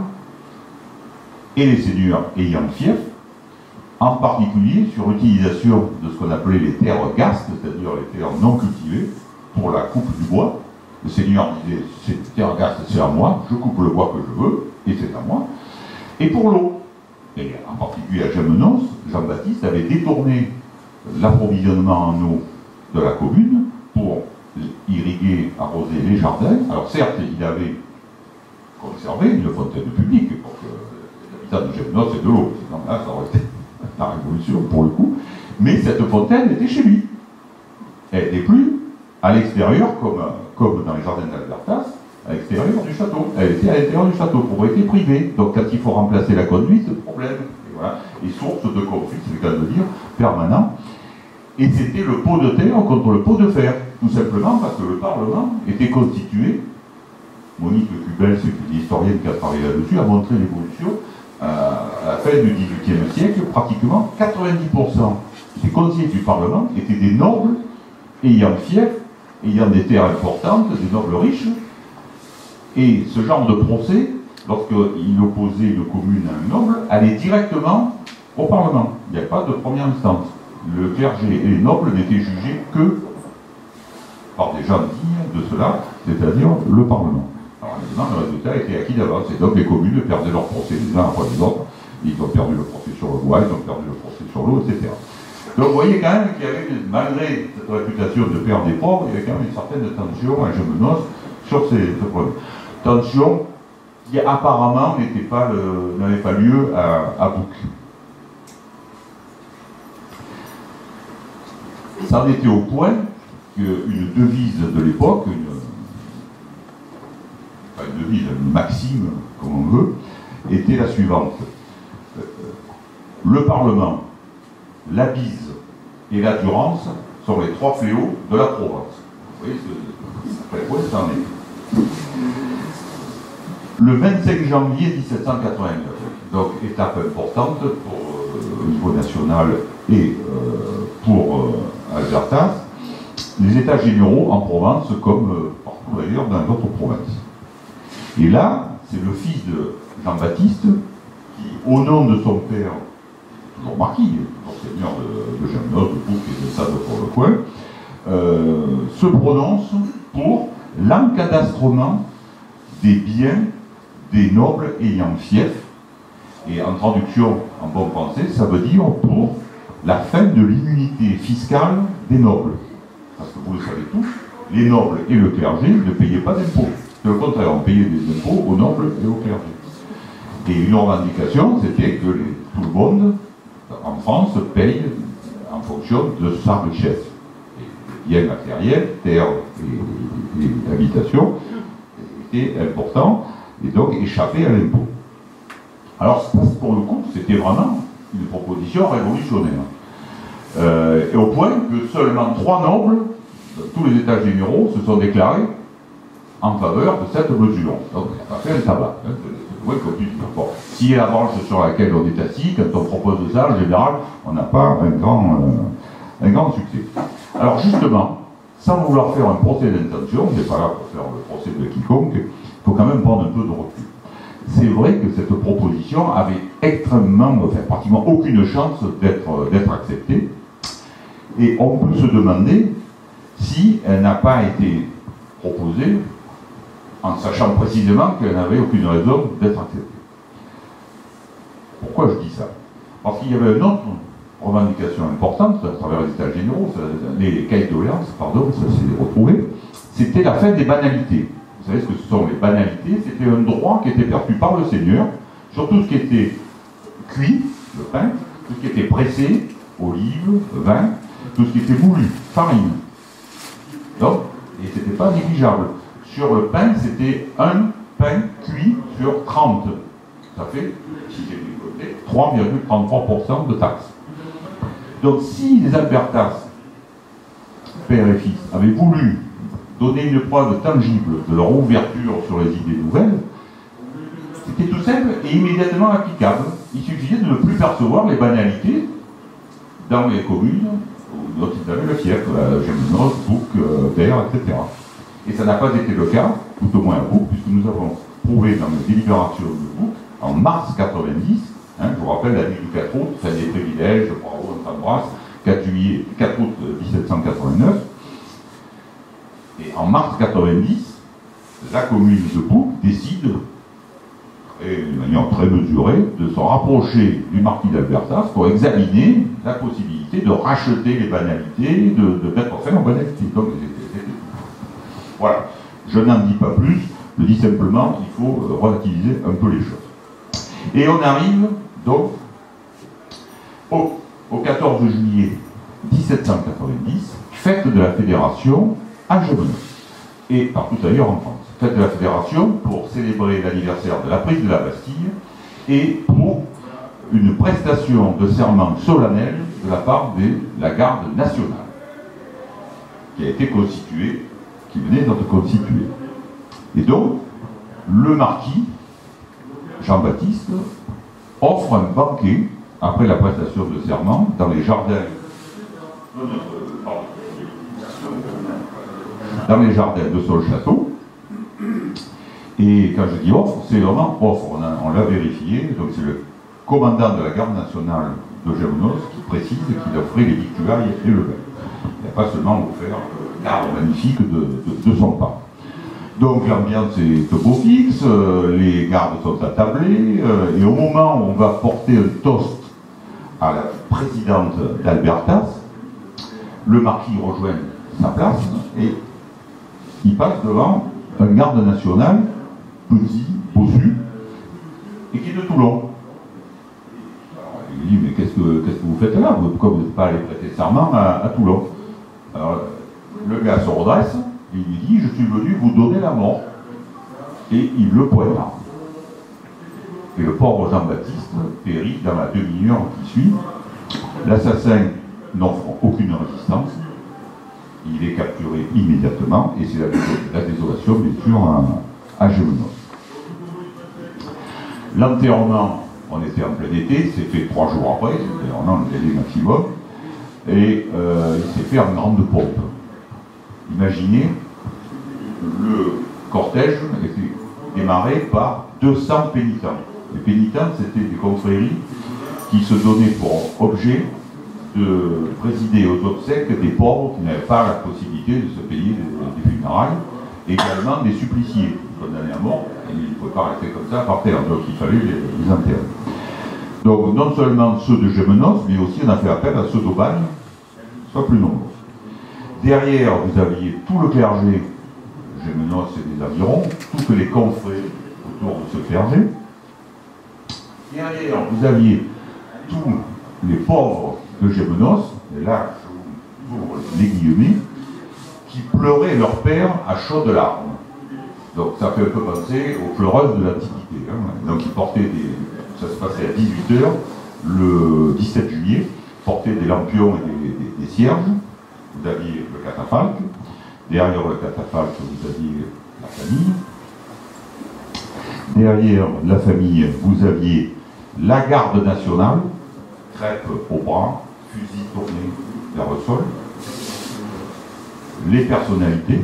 et les seigneurs ayant fief, en particulier sur l'utilisation de ce qu'on appelait les terres gastes, c'est-à-dire les terres non cultivées, pour la coupe du bois. Le seigneur disait, cette terre gaste, c'est à moi, je coupe le bois que je veux, et c'est à moi. Et pour l'eau, et en particulier à Gémenos, Jean-Baptiste avait détourné l'approvisionnement en eau de la commune pour irriguer, arroser les jardins. Alors certes, il avait conservé une fontaine publique pour que les habitants de Gémenos aient de l'eau, sinon là, ça aurait été la révolution pour le coup, mais cette fontaine était chez lui. Elle n'était plus à l'extérieur, comme dans les jardins d'Albertas, à l'extérieur du château. Elle était à l'intérieur du château, propriété privée. Donc quand il faut remplacer la conduite, c'est le problème. Et voilà. Et source de conflit, c'est le cas de dire, permanent. Et c'était le pot de terre contre le pot de fer, tout simplement parce que le Parlement était constitué. Monique Cubel, c'est une historienne qui a travaillé là-dessus, a montré l'évolution. À la fin du XVIIIe siècle, pratiquement 90% des conseillers du Parlement étaient des nobles ayant fief, ayant des terres importantes, des nobles riches. Et ce genre de procès, lorsqu'il opposait une commune à un noble, allait directement au Parlement. Il n'y a pas de première instance. Le clergé et les nobles n'étaient jugés que par des gens dignes de cela, c'est-à-dire le Parlement. Alors évidemment, le résultat était acquis d'avance, et donc les communes perdaient leur procès les uns après les autres. Ils ont perdu le procès sur le bois, ils ont perdu le procès sur l'eau, etc. Donc vous voyez quand même qu'il y avait, malgré cette réputation de père des pauvres, il y avait quand même une certaine tension à Gémenos sur ces problèmes. Tension qui apparemment n'avait pas lieu à Bouc. Ça en était au point qu'une devise de l'époque, une devise, une maxime, comme on veut, était la suivante. Le Parlement, la bise et la durance sont les trois fléaux de la Provence. Vous voyez à quel point ça en est. Le 25 janvier 1789, donc étape importante au niveau national et pour Albertas, les États généraux en Provence comme partout ailleurs dans d'autres provinces. Et là, c'est le fils de Jean-Baptiste qui, au nom de son père, toujours marquis, toujours seigneur de Gémenos, de Bouc et de Sade pour le coin, se prononce pour l'encadastrement des biens des nobles ayant fief. Et en traduction en bon français, ça veut dire pour la fin de l'immunité fiscale des nobles. Parce que vous le savez tous, les nobles et le clergé ne payaient pas d'impôts. C'est le contraire, on payait des impôts aux nobles et aux clergés. Et une revendication, c'était que tout le monde, en France, paye en fonction de sa richesse. Biens matériels, terres et habitations étaient importants, et donc échapper à l'impôt. Alors, pour le coup, c'était vraiment une proposition révolutionnaire. Et au point que seulement 3 nobles, tous les États généraux, se sont déclarés en faveur de cette mesure. Donc, ça fait un tabac. Hein, c'est le moins qu'on puisse dire. Bon, si la branche sur laquelle on est assis, quand on propose ça, en général, on n'a pas un grand succès. Alors, justement, sans vouloir faire un procès d'intention, on n'est pas là pour faire le procès de quiconque, il faut quand même prendre un peu de recul. C'est vrai que cette proposition avait pratiquement aucune chance d'être acceptée. Et on peut se demander si elle n'a pas été proposée en sachant précisément qu'elle n'avait aucune raison d'être acceptée. Pourquoi je dis ça? Parce qu'il y avait une autre revendication importante à travers les États généraux, les cahiers de doléances, pardon, ça s'est retrouvé, c'était la fin des banalités. Vous savez ce que ce sont les banalités? C'était un droit qui était perçu par le seigneur sur tout ce qui était cuit, le pain, tout ce qui était pressé, olives, vin, tout ce qui était moulu, farine. Donc, et ce n'était pas négligeable. Sur le pain, c'était un pain cuit sur 30. Ça fait, si j'ai bien compté, 3,33% de taxes. Donc, si les Albertas, père et fils, avaient voulu donner une preuve tangible de leur ouverture sur les idées nouvelles, c'était tout simple et immédiatement applicable. Il suffisait de ne plus percevoir les banalités dans les communes dont ils avaient le fief, Gémenos, Bouc, Berre, etc. Et ça n'a pas été le cas, tout au moins à Bouc, puisque nous avons prouvé dans les délibérations de Bouc, en mars 90, hein, je vous rappelle la nuit du 4 août, fin des privilèges, bravo, on s'embrasse, 4 août 1789, et en mars 90, la commune de Bouc décide, et de manière très mesurée, de se rapprocher du marquis d'Albertas pour examiner la possibilité de racheter les banalités, de mettre fin aux banalités. Donc, voilà, je n'en dis pas plus, je dis simplement qu'il faut relativiser un peu les choses. Et on arrive donc au 14 juillet 1790, fête de la Fédération à Gémenos, et partout ailleurs en France. Fête de la Fédération pour célébrer l'anniversaire de la prise de la Bastille et pour une prestation de serment solennel de la part de la garde nationale qui a été constituée, qui venait d'être constituée. Et donc, le marquis, Jean-Baptiste, offre un banquet après la prestation de serment dans les jardins de son château. Et quand je dis offre, c'est vraiment offre, on l'a vérifié, donc c'est le commandant de la garde nationale de Gémenos qui précise qu'il offrait les victuailles et le vin. Il n'a pas seulement offert l'arbre magnifique de son pas. Donc l'ambiance est au beau fixe, les gardes sont attablés, et au moment où on va porter un toast à la présidente d'Albertas, le marquis rejoint sa place et il passe devant un garde national petit, bossu, et qui est de Toulon. Alors, il lui dit, mais qu'est-ce que vous faites là? Pourquoi vous n'êtes pas allé prêter serment à Toulon? Alors, le gars se redresse, et il lui dit, je suis venu vous donner la mort. Et il le poignarde. Et le pauvre Jean-Baptiste périt dans la demi-heure qui suit. L'assassin n'offre aucune résistance. Il est capturé immédiatement, et c'est la désolation, bien sûr, à Gémenos. L'enterrement, on était en plein été, c'est fait 3 jours après, c'était vraiment le délai maximum, et il s'est fait en grande pompe. Imaginez, le cortège était démarré par 200 pénitents. Les pénitents, c'était des confréries qui se donnaient pour objet de présider aux obsèques des pauvres qui n'avaient pas la possibilité de se payer des funérailles, également des suppliciés condamnés à mort, et ils ne pouvaient pas rester comme ça par terre, donc il fallait les enterrer. Donc non seulement ceux de Gémenos, mais aussi on a fait appel à ceux d'Aubagne, soit plus nombreux. Derrière, vous aviez tout le clergé, Gémenos et des environs, toutes les confrères autour de ce clergé. Derrière, vous aviez tous les pauvres de Gémenos, et là, j'ouvre les guillemets, qui pleuraient leur père à chaudes larmes. Donc ça fait un peu penser aux pleureuses de l'Antiquité. Hein. Donc ils portaient ça se passait à 18h, le 17 juillet, portaient des lampions et des cierges. Vous aviez le catafalque. Derrière le catafalque, vous aviez la famille. Derrière la famille, vous aviez la garde nationale, crêpe au bras, fusil tourné vers le sol, les personnalités,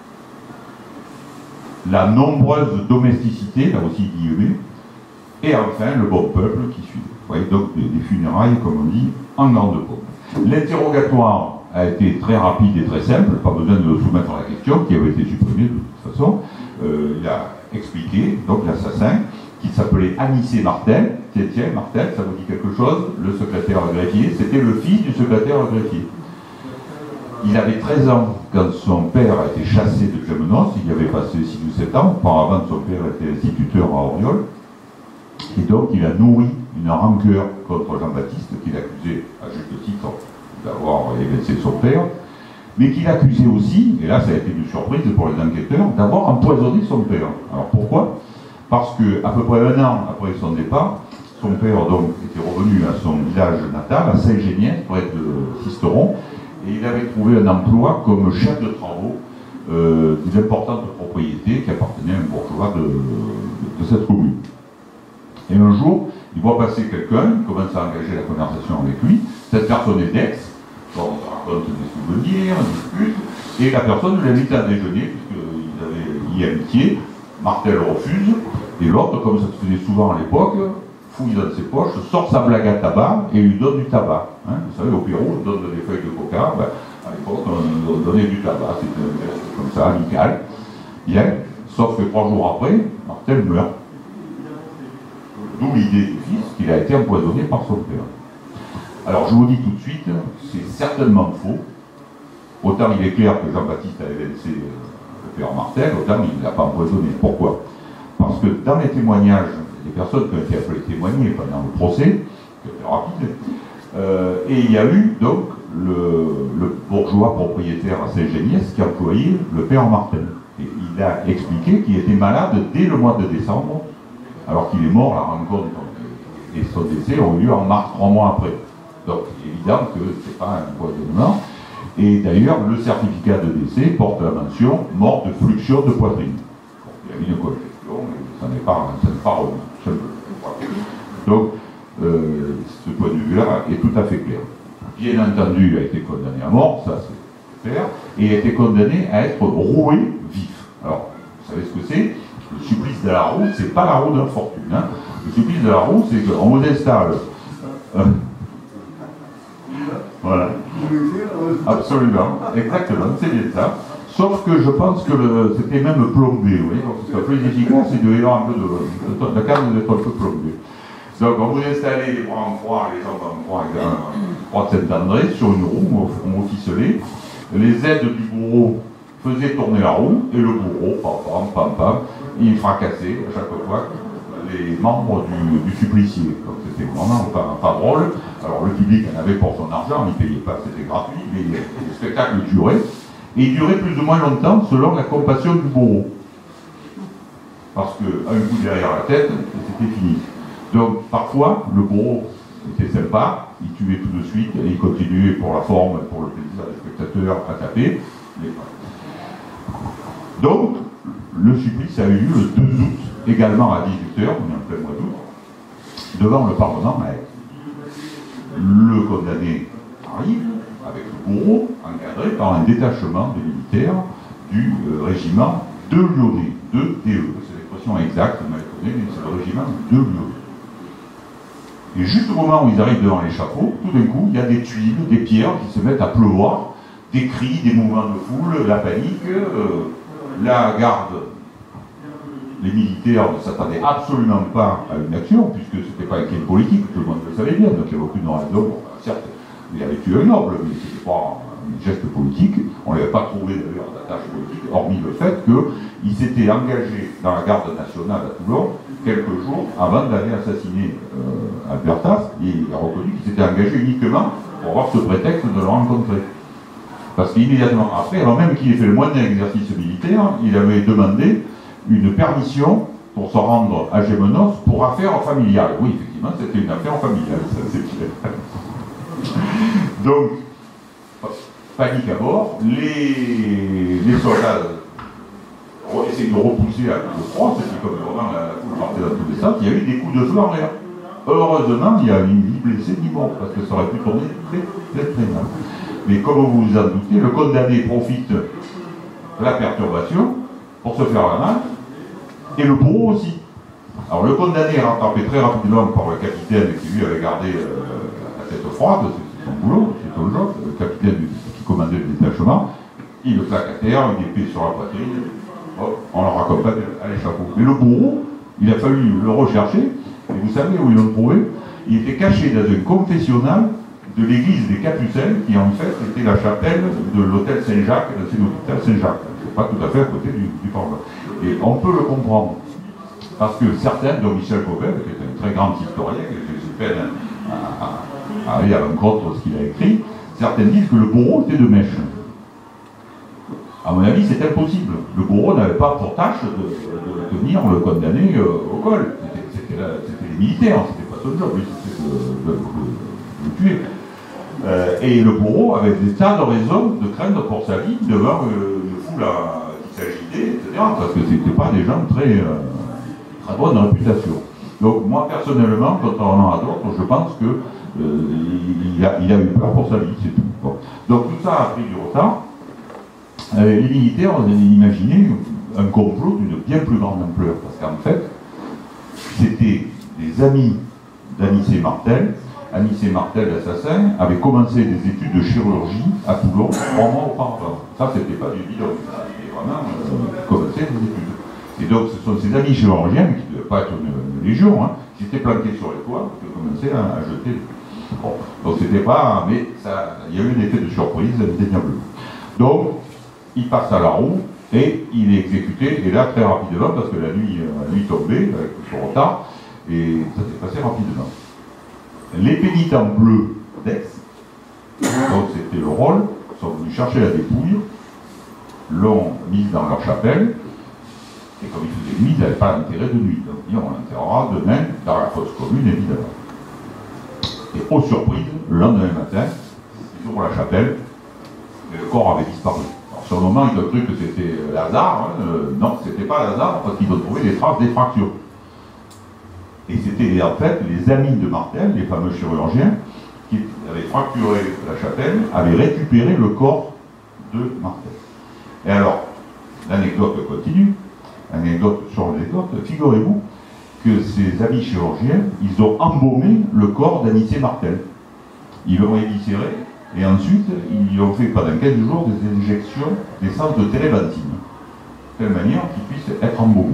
la nombreuse domesticité, là aussi guillemets, et enfin le bon peuple qui suit. Vous voyez, donc des funérailles, comme on dit, en grande pompe. L'interrogatoire a été très rapide et très simple, pas besoin de soumettre la question, qui avait été supprimée de toute façon. Il a expliqué, donc l'assassin, qui s'appelait Anicet Martel. Tiens, Martel, ça vous dit quelque chose? Le secrétaire greffier, c'était le fils du secrétaire greffier. Il avait 13 ans quand son père a été chassé de Gémenos, il y avait passé 6 ou 7 ans, auparavant son père était instituteur à Auriol, et donc il a nourri une rancœur contre Jean-Baptiste, qu'il accusait à juste titre d'avoir évincé son père, mais qu'il accusait aussi, et là ça a été une surprise pour les enquêteurs, d'avoir empoisonné son père. Alors pourquoi? Parce qu'à peu près 1 an après son départ, son père donc était revenu à son village natal, à Saint-Géniès, près de Sisteron, et il avait trouvé un emploi comme chef de travaux d'une importante propriété qui appartenait à un bourgeois de cette commune. Et un jour, il voit passer quelqu'un, il commence à engager la conversation avec lui, cette personne est d'Aix, on raconte des souvenirs, on discute, et la personne l'invite à déjeuner, puisqu'ils avaient lié amitié. Martel refuse, et l'autre, comme ça se faisait souvent à l'époque, fouille dans ses poches, sort sa blague à tabac et lui donne du tabac. Hein. Vous savez, au Pérou, on donne des feuilles de coca, ben, à l'époque, on donnait du tabac, c'était un geste comme ça, amical. Bien, sauf que 3 jours après, Martel meurt. D'où l'idée du fils qu'il a été empoisonné par son père. Alors je vous dis tout de suite, c'est certainement faux. Autant il est clair que Jean-Baptiste a évincé le père Martel, autant il ne l'a pas empoisonné. Pourquoi? Parce que dans les témoignages, des personnes qui ont été appelées témoigner pendant le procès, qui était rapide, et il y a eu donc le bourgeois propriétaire à Saint-Géniès qui employait le père Martel. Et il a expliqué qu'il était malade dès le mois de décembre, alors qu'il est mort, la rencontre et son décès ont eu lieu en mars, 3 mois après. Donc, il est évident que ce n'est pas un empoisonnement. Et d'ailleurs, le certificat de décès porte la mention « mort de fluxion de poitrine ». Bon, il y a eu une congestion, mais ça n'est pas revenu. Donc, ce point de vue-là est tout à fait clair. Bien entendu, il a été condamné à mort, ça c'est clair, et il a été condamné à être roué vif. Alors, vous savez ce que c'est? Le supplice de la roue, c'est pas la roue de la fortune. Hein. Le supplice de la roue, c'est qu'on vous installe. Voilà. Absolument, exactement, c'est bien ça. Sauf que je pense que c'était même plombé, vous voyez, pour que ce soit plus efficace, il devait y avoir un peu de calme d'être un peu plombé. Donc on vous installait les bras en croix, les jambes en croix, avec un croix de Saint-André, sur une roue, on vous ficelait. Les aides du bourreau faisaient tourner la roue, et le bourreau, pam pam pam pam, il fracassait à chaque fois les membres du supplicié. Donc c'était vraiment pas drôle. Alors le public en avait pour son argent, il ne payait pas, c'était gratuit, mais le spectacle durait. Et il durait plus ou moins longtemps selon la compassion du bourreau. Parce qu'un coup derrière la tête, c'était fini. Donc parfois, le bourreau était sympa, il tuait tout de suite et il continuait pour la forme, pour le plaisir des spectateurs à taper. Donc, le supplice a eu lieu le 2 août, également à 18h, on est en plein mois d'août, devant le Parlement à Aix. Le condamné arrive avec le bourreau, encadré par un détachement de militaires du régiment de Lyonnais, de DE. C'est l'expression exacte, mais c'est le régiment de Lyonnais. Et juste au moment où ils arrivent devant l'échafaud, tout d'un coup, il y a des tuiles, des pierres qui se mettent à pleuvoir, des cris, des mouvements de foule, la panique, la garde. Les militaires ne s'attendaient absolument pas à une action, puisque ce n'était pas un crime politique, tout le monde le savait bien, donc il n'y avait aucune raison. Certes, il avait tué un noble, mais ce n'était pas un geste politique. On ne l'avait pas trouvé d'ailleurs d'attache politique, hormis le fait qu'il s'était engagé dans la garde nationale à Toulon quelques jours avant d'aller assassiner Albertas, et il a reconnu qu'il s'était engagé uniquement pour avoir ce prétexte de le rencontrer. Parce qu'immédiatement après, alors même qu'il ait fait le moindre exercice militaire, il avait demandé une permission pour se rendre à Gémenos pour affaires familiales. Oui, effectivement, c'était une affaire familiale, ça c'est clair. Donc, panique à bord, les soldats essaient de repousser à coup de froid, c'était comme vraiment la foule partait dans tous les sens, il y a eu des coups de feu en l'air. Heureusement, il n'y a ni blessé ni mort, parce que ça aurait pu tourner très mal. Mais comme vous vous en doutez, le condamné profite de la perturbation pour se faire la main, et le bourreau aussi. Alors le condamné est rattrapé très rapidement par le capitaine qui lui avait gardé la tête froide, c'est son boulot, c'est son job, le capitaine qui commandait le détachement, il le claque à terre, une épée sur la poitrine, hop, on le raccompagne à l'échafaud. Mais le bourreau, il a fallu le rechercher, et vous savez où ils l'ont trouvé? Il était caché dans un confessionnal de l'église des Capucins, qui en fait était la chapelle de l'hôtel Saint-Jacques, c'est l'hôpital Saint-Jacques, c'est pas tout à fait à côté du Parlement. Et on peut le comprendre, parce que certains, dont Michel Cobel, qui est un très grand historien, et j'ai peine à aller à l'encontre de ce qu'il a écrit, certains disent que le bourreau était de Mèche. À mon avis, c'est impossible. Le bourreau n'avait pas pour tâche de tenir le condamné au col. C'était les militaires, c'était pas son job, lui, c'était de le tuer. Et le bourreau avait des tas de raisons de craindre pour sa vie devant une foule qui s'agitait, etc. Parce que c'était pas des gens très bonne réputation. Donc moi personnellement, contrairement à d'autres, je pense que il a eu peur pour sa vie, c'est tout. Bon. Donc tout ça a pris du retard. Les militaires ont imaginé un complot d'une bien plus grande ampleur, parce qu'en fait, c'était des amis d'Anicet Martel. Anicet Martel, l'assassin, avait commencé des études de chirurgie à Toulon 3 mois auparavant. Ça, c'était pas du bidon, c'était vraiment commencer des études. Et donc, ce sont ces amis chirurgiens, qui ne devaient pas être une légion, hein, qui étaient planqués sur les toits, qui ont commencé à jeter. Bon, donc c'était pas. Mais il y a eu un effet de surprise indéniablement. Donc, il passe à la roue et il est exécuté, et là très rapidement, parce que la nuit tombait, avec son retard, et ça s'est passé rapidement. Les pénitents bleus d'Aix, donc c'était le rôle, sont venus chercher la dépouille, l'ont mise dans leur chapelle, et comme il faisait nuit, ils n'avaient pas l'enterrer de nuit. Donc on l'enterrera demain dans la fosse commune, évidemment. Et aux surprises, le lendemain matin, ils ouvrent la chapelle, et le corps avait disparu. Alors sur le moment, ils ont cru que c'était Lazare, hein, non, c'était pas Lazare, parce qu'ils ont trouvé des traces d'effraction. Et c'était en fait les amis de Martel, les fameux chirurgiens, qui avaient fracturé la chapelle, avaient récupéré le corps de Martel. Et alors, l'anecdote continue, anecdote sur l'anecdote, figurez-vous que ces amis chirurgiens, ils ont embaumé le corps d'Anicet Martel. Ils l'ont éviscéré, et ensuite, ils lui ont fait pendant 15 jours des injections d'essence de térébenthine, de telle manière qu'il puisse être embaumé.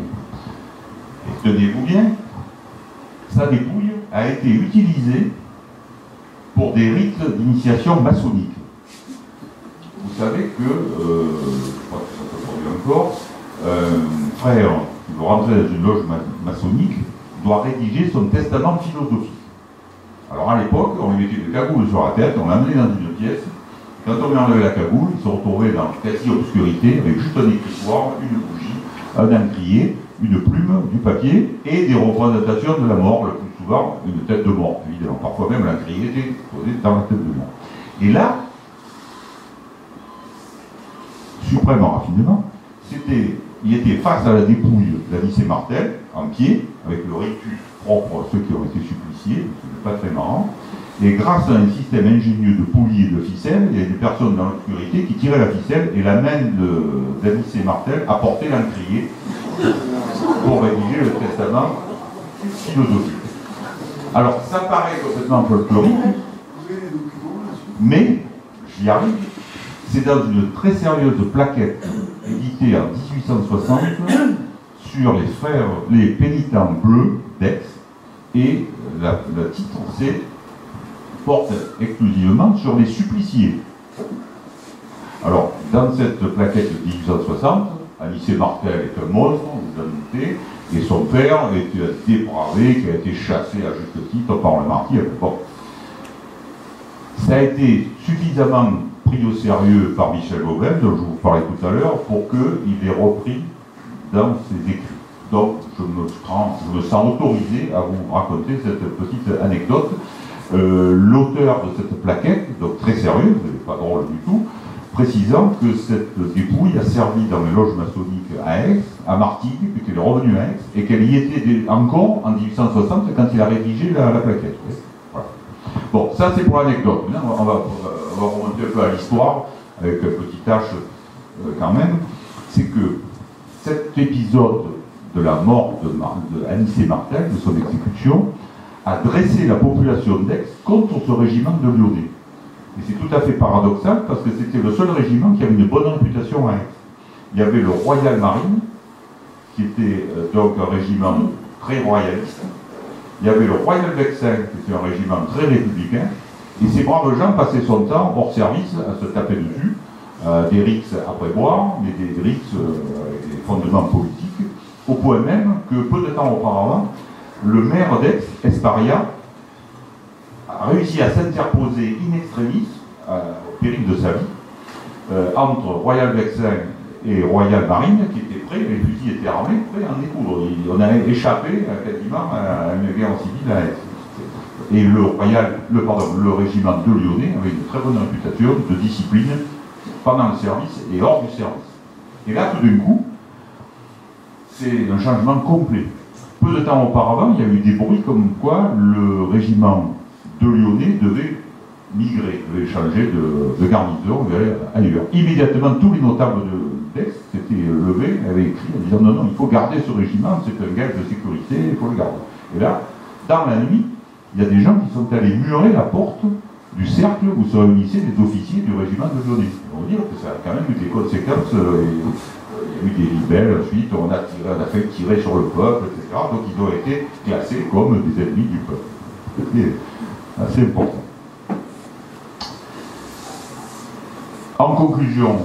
Et tenez-vous bien, sa dépouille a été utilisée pour des rites d'initiation maçonnique. Vous savez que, je crois que ça se produit encore, frère qui veut rentrer dans une loge maçonnique doit rédiger son testament philosophique. Alors à l'époque, on lui mettait une cagoule sur la tête, on l'amenait dans une pièce. Quand on lui enlevait la cagoule, il se retrouvait dans quasi-obscurité, avec juste un écritoire, une bougie, un encrier, une plume, du papier, et des représentations de la mort, le plus souvent une tête de mort, évidemment. Parfois même l'encrier était posé dans la tête de mort. Et là, suprêmement raffinement, il était face à la dépouille d'Alice et Martel, en pied, avec le rictus propre à ceux qui ont été suppliciés, ce n'est pas très marrant, et grâce à un système ingénieux de poulies et de ficelles, il y a une personne dans l'obscurité qui tirait la ficelle et la main d'Alice et Martel a porté l'encrier pour rédiger le testament philosophique. Alors, ça paraît complètement folklorique, mais, j'y arrive, c'est dans une très sérieuse plaquette éditée en 1860 sur les pénitents bleus d'Aix, et le titre porte exclusivement sur les suppliciés. Alors, dans cette plaquette de 1860, Alice Martel est un monstre, vous en doutez, et son père était un dépravé qui a été chassé à juste titre par le marquis. Bon. Ça a été suffisamment pris au sérieux par Michel Gauvain, dont je vous parlais tout à l'heure, pour qu'il ait repris dans ses écrits. Donc, je me sens autorisé à vous raconter cette petite anecdote. L'auteur de cette plaquette, donc très sérieux, pas drôle du tout, précisant que cette dépouille a servi dans les loges maçonniques à Aix, à Martigues, puis qu'elle est revenue à Aix, et qu'elle y était encore en 1860 quand il a rédigé la plaquette. Oui. Voilà. Bon, ça c'est pour l'anecdote. On va remonter un peu à l'histoire, avec un petit tâche quand même. C'est que cet épisode de la mort de Alice Martel, de son exécution, a dressé la population d'Aix contre ce régiment de Lyonnais. Et c'est tout à fait paradoxal parce que c'était le seul régiment qui avait une bonne réputation à Aix. Il y avait le Royal Marine, qui était donc un régiment très royaliste. Il y avait le Royal Vexin, qui était un régiment très républicain. Et ces braves gens passaient son temps hors service à se taper dessus, des rixes à prévoir, mais des rixes avec des fondements politiques, au point même que peu de temps auparavant, le maire d'Aix, Esparia, a réussi à s'interposer in extremis, au péril de sa vie, entre Royal Vexin et Royal Marine, qui étaient prêts, les fusils étaient armés, prêts à en découdre. On a échappé quasiment à une guerre civile à Aix. Et le régiment de Lyonnais avait une très bonne réputation de discipline pendant le service et hors du service. Et là, tout d'un coup, c'est un changement complet. Peu de temps auparavant, il y a eu des bruits comme quoi le régiment de Lyonnais devait migrer, devait changer de garnison vers ailleurs. Immédiatement, tous les notables d'Aix s'étaient levés, avaient écrit en disant non, il faut garder ce régiment, c'est un gage de sécurité, il faut le garder. Et là, dans la nuit, il y a des gens qui sont allés murer la porte du cercle où se réunissaient les officiers du régiment de Lyonnais. On va dire que ça a quand même eu des conséquences. Il y a eu des libelles, ensuite on a fait tirer sur le peuple, etc. Donc ils ont été classés comme des ennemis du peuple. C'était assez important. En conclusion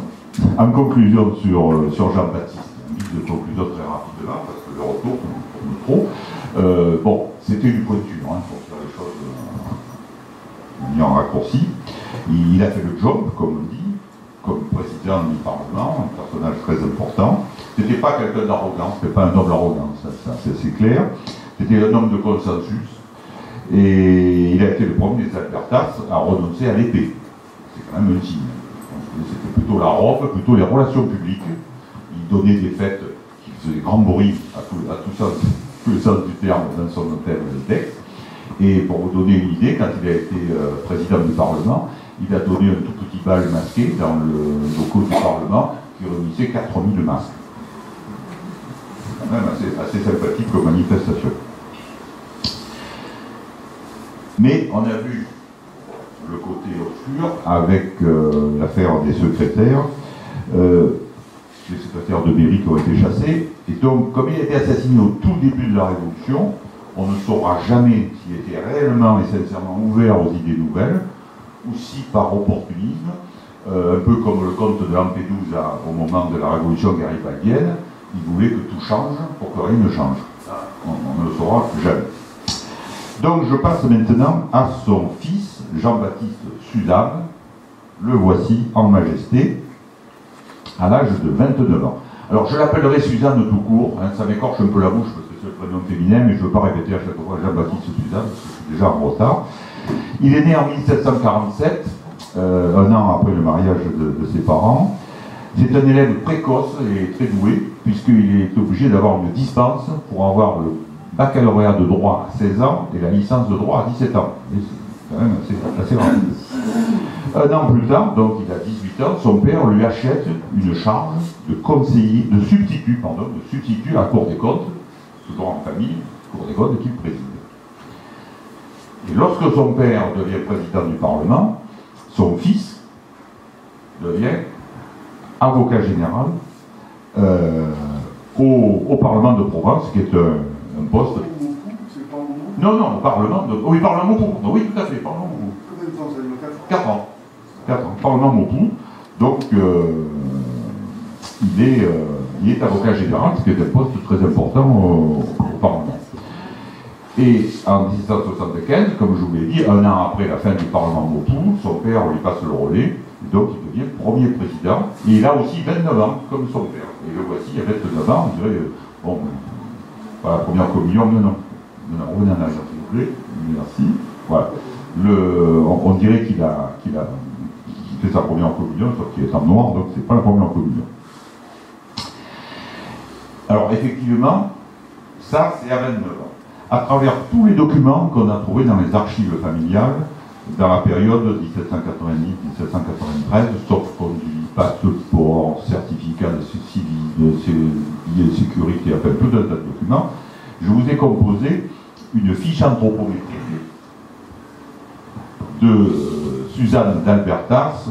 sur Jean-Baptiste, une liste de conclusion très rapidement, parce que le retour tourne trop. Bon, c'était une pointure, pour faire les choses en raccourci. Il a fait le job, comme on dit, comme président du Parlement, un personnage très important. C'était pas quelqu'un d'arrogant, c'était pas un homme arrogant, ça c'est clair. C'était un homme de consensus. Et il a été le premier des Albertas à renoncer à l'épée. C'est quand même un signe. C'était plutôt la robe, plutôt les relations publiques. Il donnait des fêtes qui faisaient grand bruit à tout le sens du terme dans son hôtel d'Aix. Et pour vous donner une idée, quand il a été président du Parlement, il a donné un tout petit bal masqué dans le locaux du Parlement qui réunissait 4000 masques. C'est quand même assez sympathique comme manifestation. Mais on a vu le côté obscur avec l'affaire des secrétaires. Les secrétaires de mairie qui ont été chassés. Et donc, comme il a été assassiné au tout début de la Révolution, on ne saura jamais s'il était réellement et sincèrement ouvert aux idées nouvelles, ou si par opportunisme, un peu comme le comte de Lampedusa au moment de la révolution garibaldienne, il voulait que tout change pour que rien ne change. Ça, on ne le saura jamais. Donc je passe maintenant à son fils, Jean-Baptiste Suzanne. Le voici en majesté, à l'âge de 29 ans. Alors je l'appellerai Suzanne tout court, hein, ça m'écorche un peu la bouche parce que c'est le prénom féminin, mais je ne veux pas répéter à chaque fois Jean-Baptiste Suzanne, parce que je suis déjà en retard. Il est né en 1747, un an après le mariage de ses parents. C'est un élève précoce et très doué, puisqu'il est obligé d'avoir une dispense pour avoir le baccalauréat de droit à 16 ans et la licence de droit à 17 ans. Et c'est quand même assez rapide. Un an plus tard, donc il a 18 ans, son père lui achète une charge de conseiller, de substitut à la Cour des comptes, toujours en famille, Cour des comptes qu'il préside. Et lorsque son père devient président du Parlement, son fils devient avocat général au Parlement de Provence, qui est un poste... Non, au Parlement de... Oui, Parlement Maupoux. Oui, tout à fait, Parlement Maupoux. Combien de temps ça dure? 4 ans. 4 ans. Parlement Maupoux. Donc, il est avocat général, ce qui est un poste très important au Parlement. Et en 1775, comme je vous l'ai dit, un an après la fin du Parlement Maupoux, son père lui passe le relais, donc il devient premier président, et il a aussi 29 ans, comme son père. Et le voici, il a 29 ans, on dirait, bon, pas la première communion, non, revenez en arrière, s'il vous plaît, merci. Voilà. On dirait qu'il fait sa première communion, sauf qu'il est en noir, donc c'est pas la première communion. Alors, effectivement, ça, c'est à 29 ans. À travers tous les documents qu'on a trouvés dans les archives familiales, dans la période 1790-1793, sauf conduit, passeport, certificat de sécurité, enfin tout un tas de documents, je vous ai composé une fiche anthropométrique de Suzanne d'Albertas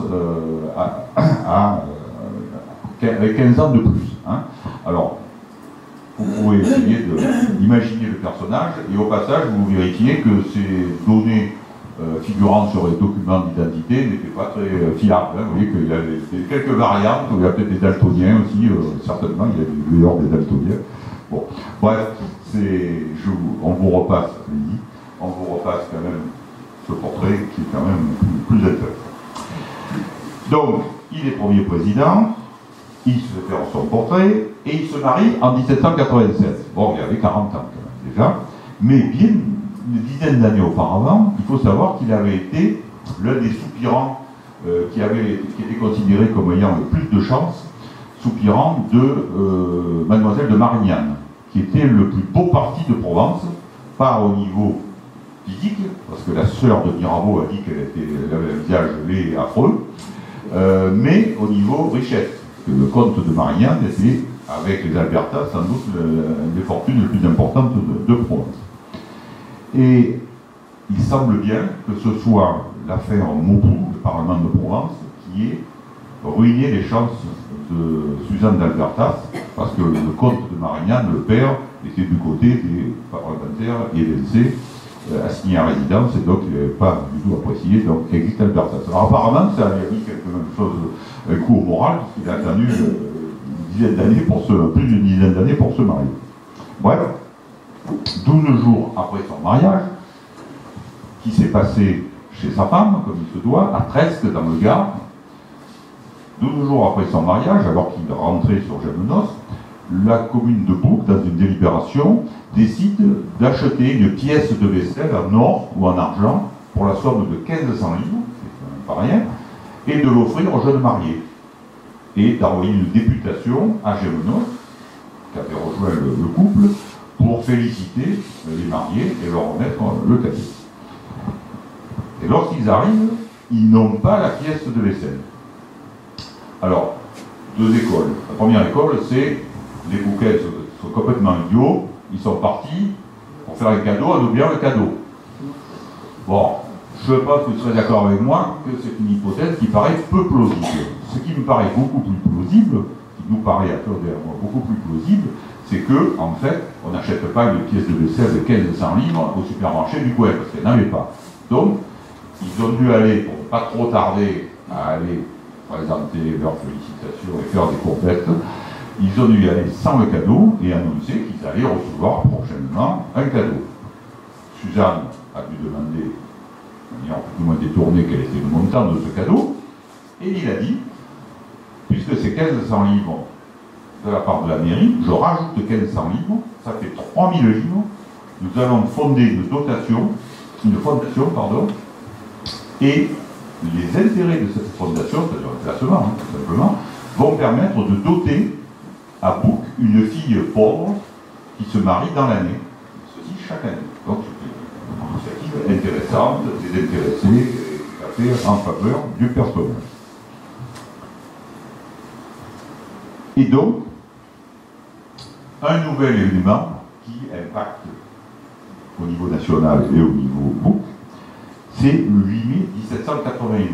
avec 15 ans de plus. Hein. Alors, vous pouvez essayer d'imaginer le personnage, et au passage, vous vérifiez que ces données figurant sur les documents d'identité n'étaient pas très fiables. Hein. Vous voyez qu'il y avait quelques variantes, il y a peut-être des daltoniens aussi, certainement, il y a des daltoniens. Bon, bref, on vous repasse quand même ce portrait qui est quand même plus intéressant. Donc, il est premier président, il se fait faire son portrait, et il se marie en 1787. Bon, il avait 40 ans quand même déjà, mais bien une dizaine d'années auparavant, il faut savoir qu'il avait été l'un des soupirants qui était considéré comme ayant le plus de chance, soupirant de Mademoiselle de Marignane, qui était le plus beau parti de Provence, pas au niveau physique, parce que la sœur de Mirabeau a dit qu'elle avait un visage laid et affreux, mais au niveau richesse. Parce que le comte de Marignane était, avec les Albertas, sans doute les fortunes les plus importantes de Provence. Et il semble bien que ce soit l'affaire Maupoux, le Parlement de Provence, qui ait ruiné les chances de Suzanne d'Albertas, parce que le comte de Marignane, le père, était du côté des parlementaires évincés, assigné à résidence, et donc il n'avait pas du tout apprécié, donc existe Albertas. Alors apparemment, ça lui a mis quelque chose, un coup au moral, puisqu'il a attendu plus d'une dizaine d'années pour se marier. Bref, 12 jours après son mariage, qui s'est passé chez sa femme, comme il se doit, à Tresque, dans le Gard, 12 jours après son mariage, alors qu'il rentrait sur Gémenos, la commune de Bouc, dans une délibération, décide d'acheter une pièce de vaisselle en or ou en argent pour la somme de 1500 livres, c'est pas rien, et de l'offrir aux jeunes mariés. Et d'envoyer une députation à Gémenos, qui avait rejoint le couple, pour féliciter les mariés et leur remettre le cadeau. Et lorsqu'ils arrivent, ils n'ont pas la pièce de vaisselle. Alors, deux écoles. La première école, c'est les bouquets sont complètement idiots, ils sont partis pour faire un cadeau en oubliant le cadeau. Bon, je pense que vous serez d'accord avec moi que c'est une hypothèse qui paraît peu plausible. Ce qui me paraît beaucoup plus plausible, qui nous paraît à Claude et à moi beaucoup plus plausible, c'est que, en fait, on n'achète pas une pièce de vaisselle de 1500 livres au supermarché du coin, parce qu'elle n'avait pas. Donc, ils ont dû aller, pour ne pas trop tarder, à aller présenter leurs félicitations et faire des courbettes, ils ont dû y aller sans le cadeau et annoncer qu'ils allaient recevoir prochainement un cadeau. Suzanne a dû demander, de manière plus ou moins détournée, quel était le montant de ce cadeau, et il a dit, puisque c'est 1500 livres de la part de la mairie, je rajoute 1500 livres, ça fait 3000 livres, nous allons fonder une fondation, et les intérêts de cette fondation, c'est-à-dire le placement, hein, tout simplement, vont permettre de doter à Bouc une fille pauvre qui se marie dans l'année. Ceci chaque année. Donc c'est une initiative intéressante, désintéressée, et tout à fait en faveur du personnage. Et donc, un nouvel élément qui impacte au niveau national et au niveau Bouc, c'est le 8 mai 1788.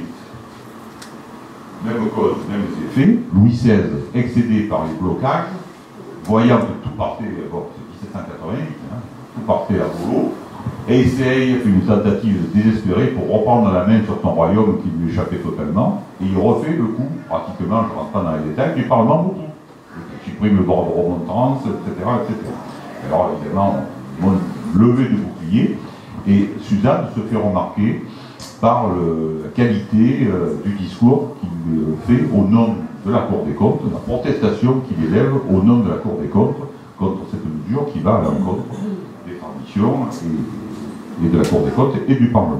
Même cause, mêmes effets. Louis XVI, excédé par les blocages, voyant que tout partait, bon, c'est 1788, hein, tout partait à volo, et essaye, fait une tentative désespérée pour reprendre la main sur son royaume qui lui échappait totalement, et il refait le coup, pratiquement, je ne rentre pas dans les détails, du Parlement beaucoup. Il supprime le droit de remontrance, etc., etc. Alors, évidemment, levé de bouclier, et Suzanne se fait remarquer par la qualité du discours qu'il fait au nom de la Cour des comptes, la protestation qu'il élève au nom de la Cour des comptes contre cette mesure qui va à l'encontre des traditions et de la Cour des comptes et du Parlement.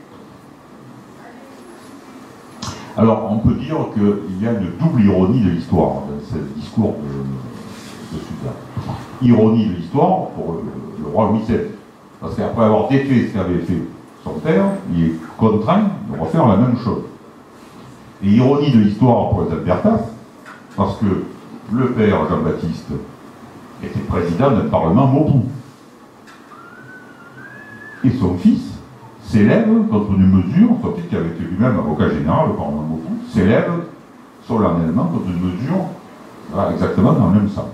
Alors, on peut dire qu'il y a une double ironie de l'histoire dans ce discours de Suzanne. Ironie de l'histoire pour le roi Louis XVI. Parce qu'après avoir défait ce qu'avait fait son père, il est contraint de refaire la même chose. Et ironie de l'histoire pour les Albertas, parce que le père Jean-Baptiste était président d'un parlement Maupoux. Et son fils s'élève contre une mesure, son fils qui avait été lui-même avocat général au parlement Maupoux, s'élève solennellement contre une mesure voilà, exactement dans le même sens.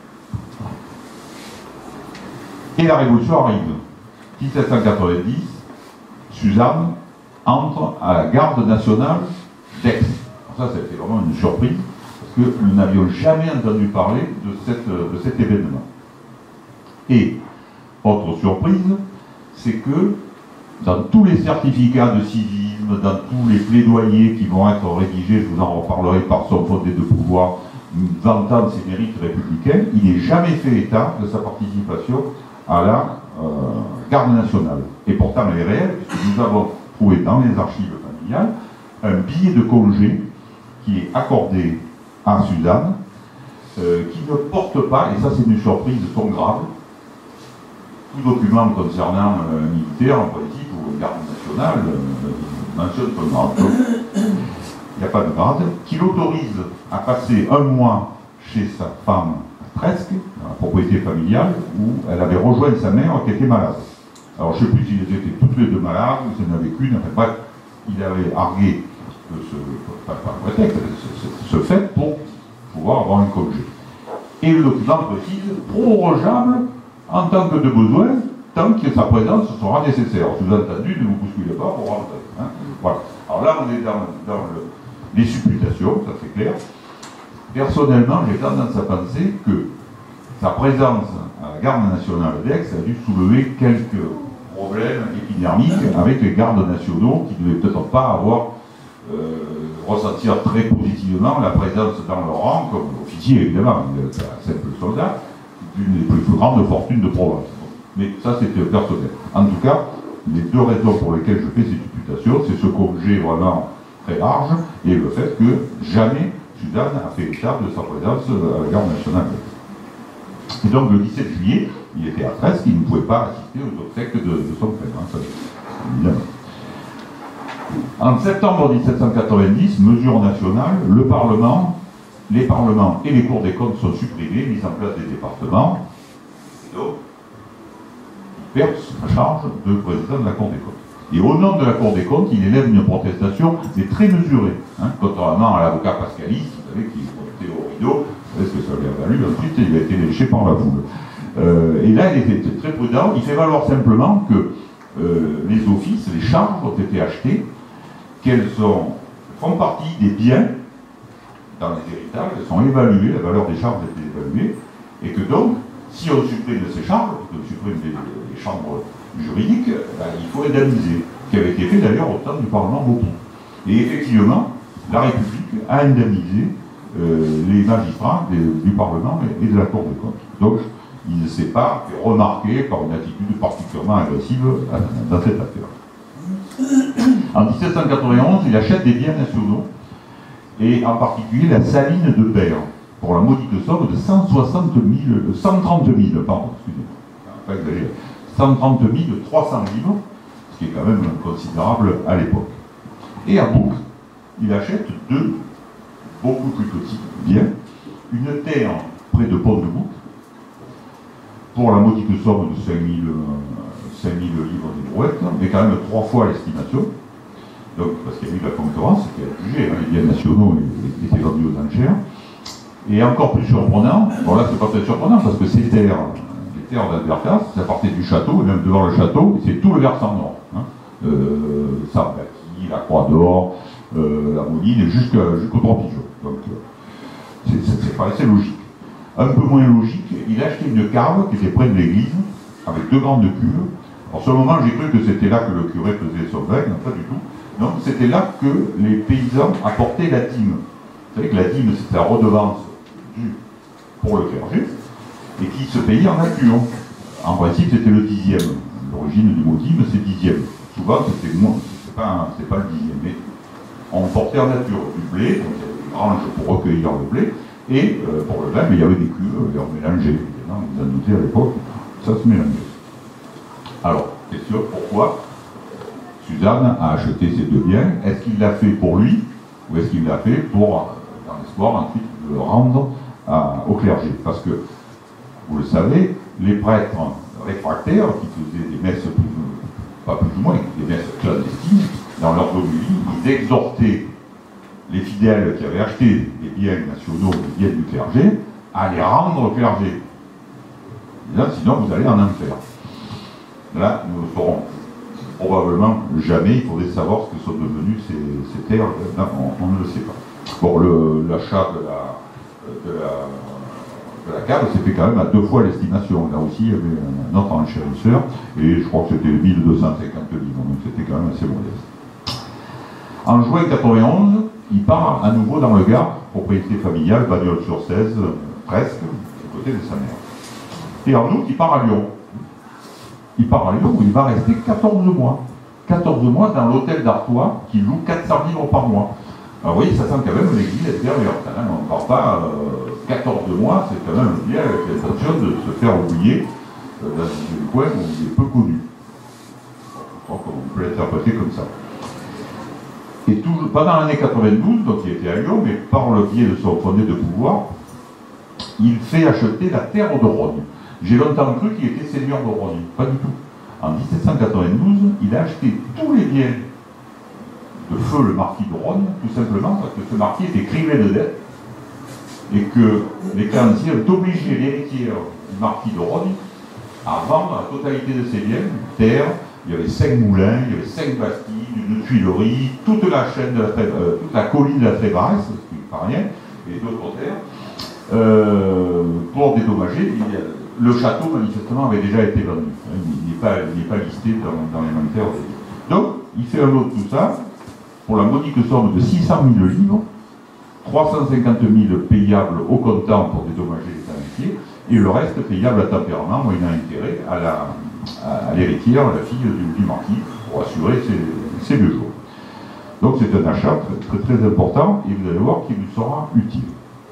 Et la Révolution arrive. 1790, Suzanne entre à la garde nationale d'Aix. Ça, c'était vraiment une surprise, parce que nous n'avions jamais entendu parler de cet événement. Et, autre surprise, c'est que dans tous les certificats de civisme, dans tous les plaidoyers qui vont être rédigés, je vous en reparlerai par son fondé de pouvoir, vantant ses mérites républicains, il n'est jamais fait état de sa participation à la garde nationale. Et pourtant, elle est réelle, puisque nous avons trouvé dans les archives familiales un billet de congé qui est accordé à Suzanne, qui ne porte pas, et ça c'est une surprise son grade, tout document concernant un militaire, en politique ou une garde nationale mentionne son grade. Il n'y a pas de grade, qui l'autorise à passer un mois chez sa femme presque, dans la propriété familiale, où elle avait rejoint sa mère qui était malade. Alors je ne sais plus s'ils étaient toutes les deux malades, ou s'il n'y en avait qu'une, enfin bref, il avait argué ce fait pour pouvoir avoir un congé. Et le document précise, prorogeable en tant que de besoin, tant que sa présence sera nécessaire. Sous-entendu, ne vous bousculez pas pour rentrer. Hein. Voilà. Alors là, on est dans les supputations, ça c'est clair. Personnellement, j'ai tendance à penser que sa présence à la garde nationale d'Aix a dû soulever quelques problèmes épidermiques avec les gardes nationaux qui ne devaient peut-être pas avoir ressentir très positivement la présence dans leur rang, comme officier évidemment, un simple soldat, d'une des plus grandes fortunes de Provence. Mais ça c'était personnel. En tout cas, les deux raisons pour lesquelles je fais ces supputations, c'est ce congé vraiment très large et le fait que jamais Suzanne a fait état de sa présence à la garde nationale. Et donc le 17 juillet, il était à Presque, il ne pouvait pas assister aux obsèques de son frère, évidemment. En septembre 1790, mesure nationale, le Parlement, les parlements et les cours des comptes sont supprimés, mis en place des départements. Et donc, il perd sa charge de président de la Cour des comptes. Et au nom de la Cour des comptes, il élève une protestation, mais très mesurée, hein, contrairement à l'avocat Pascalis, vous savez, qui est monté au rideau, vous savez ce que ça lui a valu, ensuite il a été léché par la foule. Et là, il était très prudent, il fait valoir simplement que les offices, les charges ont été achetées, qu'elles font partie des biens dans les héritages, elles sont évaluées, la valeur des charges était évaluée, et que donc, si on supprime ces charges, si on supprime les chambres juridiques, ben, il faut indemniser, ce qui avait été fait d'ailleurs au temps du Parlement beaucoup. Et effectivement, la République a indemnisé les magistrats du Parlement et de la Cour des comptes. Donc, il ne s'est pas fait remarquer par une attitude particulièrement agressive dans cette affaire. En 1791, il achète des biens nationaux, et en particulier la saline de Berre, pour la modique somme de 130 000, pardon, excusez-moi, pas exagéré, 130 300 livres, ce qui est quand même considérable à l'époque. Et à Bouc, il achète deux beaucoup plus petits biens, une terre près de Pont-de-Bouc, pour la modique somme de 5 000 livres des brouettes, mais quand même 3 fois l'estimation. Donc, parce qu'il y a eu de la concurrence, qui a jugé, hein, les biens nationaux étaient vendus aux enchères. Et encore plus surprenant, bon là c'est pas très surprenant parce que ces terres, les terres d'Albertas, ça partait du château, et même devant le château, c'est tout le versant nord. Hein. Sarbachy, la Croix d'Or, la Moline, jusqu'au Trois-Pigeons. Donc, c'est paraissait logique. Un peu moins logique, il a acheté une cave qui était près de l'église, avec 2 grandes cuves. Alors, sur le moment, j'ai cru que c'était là que le curé faisait son vin, non, pas du tout. Non, c'était là que les paysans apportaient la dîme. Vous savez que la dîme, c'était la redevance due pour le clergé, et qui se payait en nature. En principe, c'était le 10e. L'origine du mot dîme, c'est 10e. Souvent, c'était moins, c'est pas le 10e, mais on portait en nature du blé, donc il y avait des granges pour recueillir le blé, et pour le vin, mais il y avait des cuves, et on mélangeait, évidemment, vous en doutez à l'époque, ça se mélangeait. Alors, question, pourquoi Suzanne a acheté ces 2 biens? Est-ce qu'il l'a fait pour lui, ou est-ce qu'il l'a fait pour, dans l'espoir, ensuite, de le rendre au clergé? Parce que, vous le savez, les prêtres réfractaires, qui faisaient des messes, pas plus ou moins, des messes clandestines, dans leur homélie, ils exhortaient les fidèles qui avaient acheté des biens nationaux, des biens du clergé, à les rendre au clergé. Là, sinon, vous allez en enfer. Là, nous le saurons probablement jamais. Il faudrait savoir ce que sont devenues ces terres. Là, on ne le sait pas. Bon, l'achat de la cave s'est fait quand même à 2 fois l'estimation. Là aussi, il y avait un autre enchérisseur, et je crois que c'était 1250 livres, donc c'était quand même assez modeste. En juin 91, il part à nouveau dans le Gard, propriété familiale, Bagnols-sur-Cèze, presque, du côté de sa mère. Et en août, il part à Lyon. Il part à Lyon où il va rester 14 mois. 14 mois dans l'hôtel d'Artois, qui loue 400 livres par mois. Alors vous voyez, ça sent quand même l'église intérieure. On ne part pas 14 mois, c'est quand même bien avec l'intention de se faire oublier dans un coin où il est peu connu. Je crois qu'on peut l'interpréter comme ça. Et toujours, pendant l'année 92, donc il était à Lyon, mais par le biais de son fondé de pouvoir, il fait acheter la terre de Rogne. J'ai longtemps cru qu'il était seigneur de Rogne. Pas du tout. En 1792, il a acheté tous les biens de feu le marquis de Rogne, tout simplement parce que ce marquis était criblé de dettes et que les créanciers ont obligé l'héritier du marquis de Rogne à vendre la totalité de ses biens, terre. Il y avait 5 moulins, il y avait 5 bastilles, une tuilerie, toute la chaîne de toute la colline de la Trévaresse, ce qui n'est pas rien, et d'autres terres, pour dédommager. Le château, manifestement, avait déjà été vendu. Il n'est pas listé dans l'inventaire. Donc, il fait un lot de tout ça, pour la modique somme de 600 000 livres, 350 000 payables au comptant pour dédommager les créanciers, et le reste payable à tempérament, moyennant intérêt, à l'héritière, la fille du marquis, pour assurer ses 2 jours. Donc c'est un achat très, très, très important, et vous allez voir qu'il lui sera utile.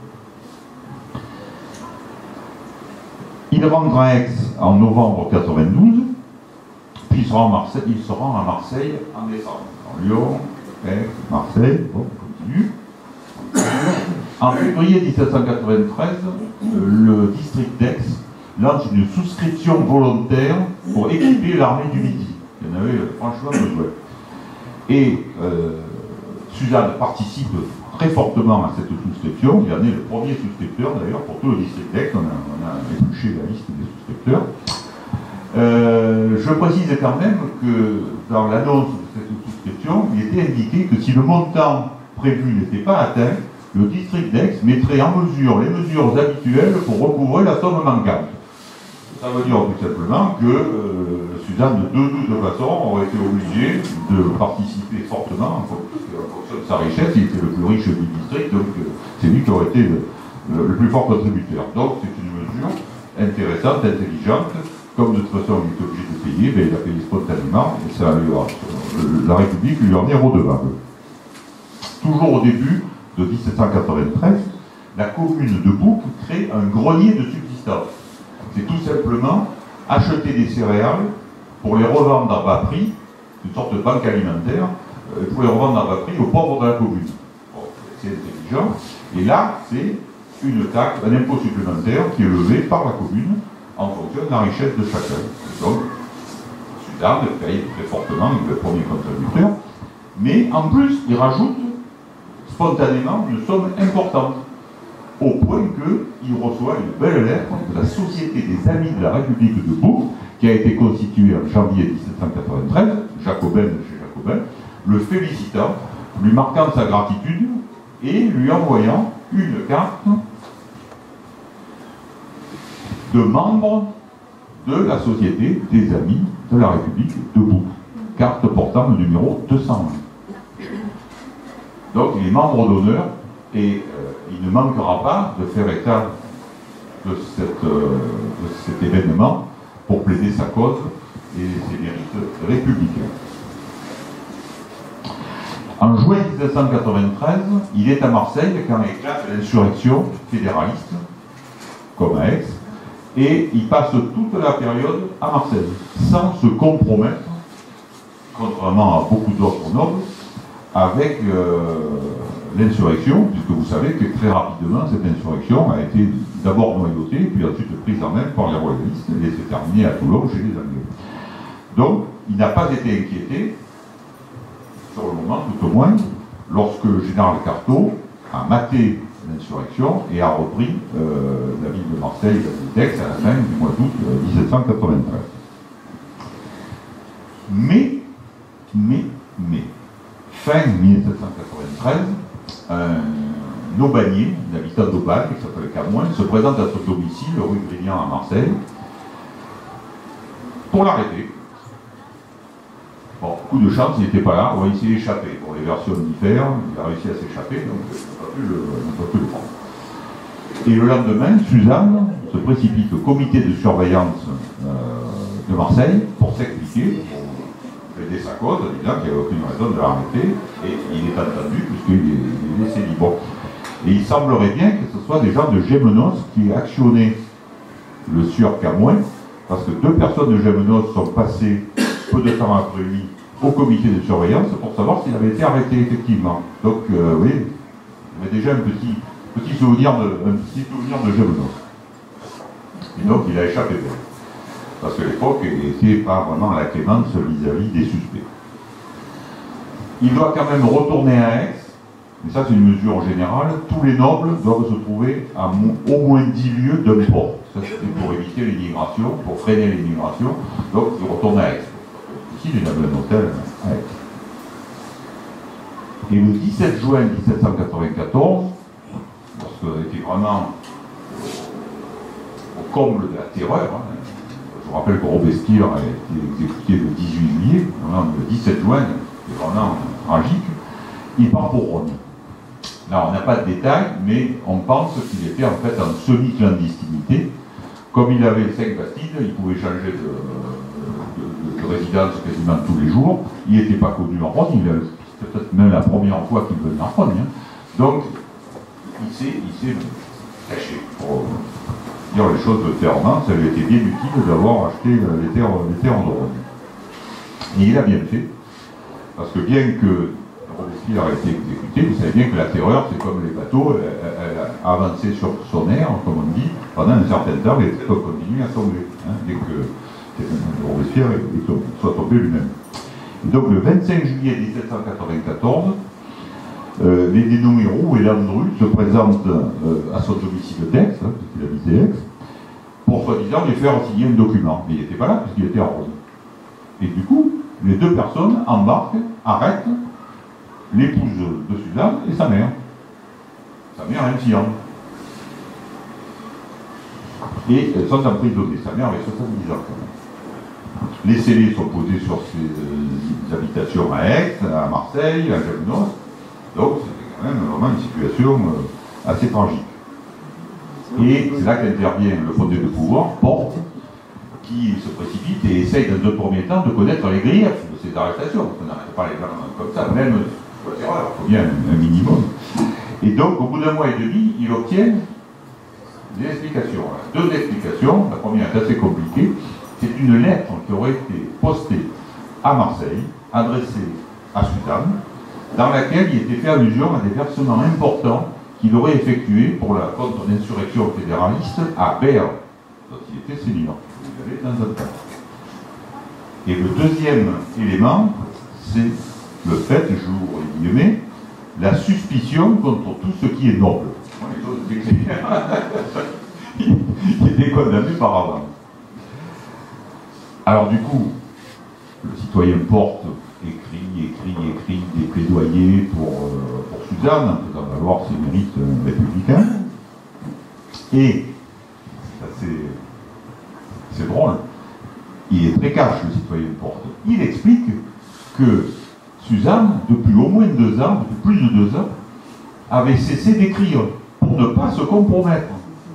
Il rentre à Aix en novembre 92, puis il sera à Marseille en décembre. En Lyon, Aix, Marseille, bon, on continue. En février 1793, le district d'Aix lance une souscription volontaire pour équiper l'armée du Midi. Il y en avait franchement besoin. Et Suzanne participe très fortement à cette souscription. Il en est le premier souscripteur d'ailleurs pour tout le district d'Aix. On a épluché la liste des souscripteurs. Je précise quand même que dans l'annonce de cette souscription, il était indiqué que si le montant prévu n'était pas atteint, le district d'Aix mettrait en mesure les mesures habituelles pour recouvrer la somme manquante. Ça veut dire tout simplement que Suzanne, de toute façon, aurait été obligé de participer fortement en fonction de sa richesse. Il était le plus riche du district, donc c'est lui qui aurait été le plus fort contributeur. Donc c'est une mesure intéressante, intelligente. Comme de toute façon il est obligé de payer, ben, il a payé spontanément et ça la République lui en est redevable. Toujours au début de 1793, la commune de Bouc crée un grenier de subsistance. C'est tout simplement acheter des céréales pour les revendre à bas prix, une sorte de banque alimentaire, pour les revendre à bas prix aux pauvres de la commune. Bon, c'est intelligent. Et là, c'est une taxe, un impôt supplémentaire qui est levé par la commune en fonction de la richesse de chacun. Donc, Suzanne paye très fortement, il est le premier contributeur, mais en plus, il rajoute spontanément une somme importante, au point qu'il reçoit une belle lettre de la Société des Amis de la République de Bouc, qui a été constituée en janvier 1793, Jacobin de chez Jacobin, le félicitant, lui marquant sa gratitude et lui envoyant une carte de membre de la Société des Amis de la République de Bouc, carte portant le numéro 201. Donc il est membre d'honneur et il ne manquera pas de faire état de cet événement pour plaider sa cause et ses mérites républicains. En juin 1793, il est à Marseille quand éclate l'insurrection fédéraliste, comme à Aix, et il passe toute la période à Marseille, sans se compromettre, contrairement à beaucoup d'autres nobles, avec l'insurrection, puisque vous savez que très rapidement, cette insurrection a été d'abord noyautée, puis ensuite prise en main par les royalistes, et s'est terminée à Toulon chez les Anglais. Donc, il n'a pas été inquiété, sur le moment, tout au moins, lorsque le général Carteau a maté l'insurrection et a repris la ville de Marseille, la ville d'Aix, à la fin du mois d'août 1793. Mais, fin 1793, un aubanier, un habitant d'Aubagne, qui s'appelle Camoin, se présente à son domicile, rue Grignan à Marseille, pour l'arrêter. Bon, coup de chance, il n'était pas là, il s'est échappé. Bon, les versions diffèrent, il a réussi à s'échapper, donc on n'a pas pu le prendre. Et le lendemain, Suzanne se précipite au comité de surveillance de Marseille pour s'expliquer, pour plaider sa cause, en disant qu'il n'y avait aucune raison de l'arrêter, et il est entendu puisqu'il est laissé libre. Et il semblerait bien que ce soit des gens de Gémenos qui actionnaient le sieur Camoin, parce que 2 personnes de Gémenos sont passées peu de temps après lui au comité de surveillance pour savoir s'il avait été arrêté effectivement. Donc oui, il y avait déjà un petit souvenir de Gémenos. Et donc il a échappé bien. Parce que l'époque n'était pas vraiment la clémence vis-à-vis des suspects. Il doit quand même retourner à Aix, mais ça c'est une mesure générale, tous les nobles doivent se trouver à au moins 10 lieues d'un port. Ça c'était pour éviter l'immigration, pour freiner l'immigration, donc il retourne à Aix. Ici il avait un hôtel à Aix. Et le 17 juin 1794, lorsqu'on était vraiment au comble de la terreur, je vous rappelle que Robespierre a été exécuté le 18 juillet, le 17 juin, c'est vraiment tragique, il part pour Rome. Là, on n'a pas de détails, mais on pense qu'il était en fait en semi-clandestinité. Comme il avait 5 Bastides, il pouvait changer de résidence quasiment tous les jours. Il n'était pas connu en Rome, c'était peut-être même la première fois qu'il venait en Rome. Donc, il s'est caché. Pour dire les choses clairement, ça lui était bien utile d'avoir acheté les terres en Dordogne. Et il a bien fait, parce que bien que Robespierre a été exécuté, vous savez bien que la terreur, c'est comme les bateaux, elle a avancé sur son air, comme on dit, pendant un certain temps, les traits ont continué à tomber, dès que Robespierre soit tombé lui-même. Et donc le 25 juillet 1794, les dénommés Roux et Landru se présentent à son domicile d'Aix, parce qu'il habitait Aix, pour soi-disant lui faire signer un document. Mais il n'était pas là, puisqu'il était à Rome. Et du coup, les 2 personnes embarquent, arrêtent l'épouse de Suzanne et sa mère. Sa mère infirme. Et sans emprisonner. Sa mère avait 70 ans quand même. Les scellés sont posés sur ses habitations à Aix, à Marseille, à Jalounos. Donc c'était quand même vraiment une situation assez tragique. Et c'est là qu'intervient le fondé de pouvoir, Porte, qui se précipite et essaye dans un premier temps de connaître les griefs de ces arrestations. On n'arrête pas les gens comme ça, même il faut bien un minimum. Et donc, au bout d'un mois et demi, il obtient des explications. Deux explications. La première est assez compliquée. C'est une lettre qui aurait été postée à Marseille, adressée à Suzanne, dans laquelle il était fait allusion à des versements importants qu'il aurait effectués pour la contre-insurrection fédéraliste à Berre, dont il était seigneur. Il avait dans un temps. Et le deuxième élément, c'est le fait, j'ouvre les guillemets, la suspicion contre tout ce qui est noble. Les choses, c'est clair. Il était condamné par avant. Alors du coup, le citoyen Porte écrit des plaidoyers pour Suzanne, en faisant valoir ses mérites républicains. Et, c'est drôle, il est très cash, le citoyen Porte. Il explique que Suzanne, depuis au moins 2 ans, depuis plus de 2 ans, avait cessé d'écrire pour ne pas se compromettre.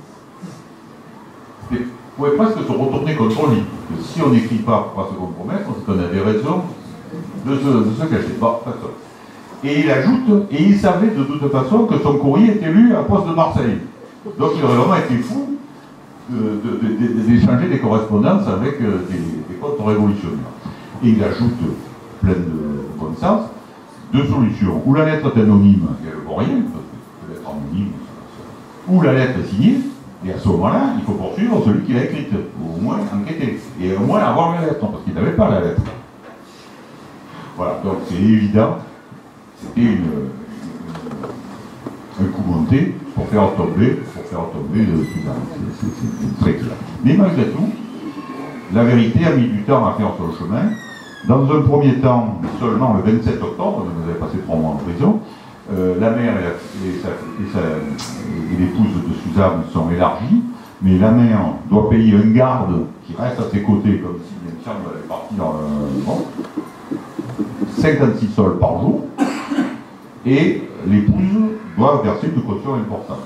Vous pouvez presque se retourner contre lui. Que si on n'écrit pas pour ne pas se compromettre, c'est qu'on a des raisons de se cacher. Bon, et il ajoute, et il savait de toute façon que son courrier était lu à la poste de Marseille. Donc il aurait vraiment été fou d'échanger des correspondances avec des contre-révolutionnaires. Et il ajoute, plein de bon sens, 2 solutions. Ou la lettre est anonyme, et elle ne vaut rien, parce que peut être anonyme, ou la lettre est signée, et à ce moment-là, il faut poursuivre celui qui l'a écrite, ou au moins enquêter, et au moins avoir la lettre, parce qu'il n'avait pas la lettre. Voilà, donc c'est évident, c'était un coup monté pour faire tomber Suzanne, c'est très clair. Mais malgré tout, la vérité a mis du temps à faire son chemin. Dans un premier temps, seulement le 27 octobre, vous avez passé 3 mois en prison, la mère et l'épouse de Suzanne sont élargies, mais la mère doit payer un garde qui reste à ses côtés, comme si bien sûr elle allait partir dans le 56 sols par jour, et l'épouse doit verser une caution importante.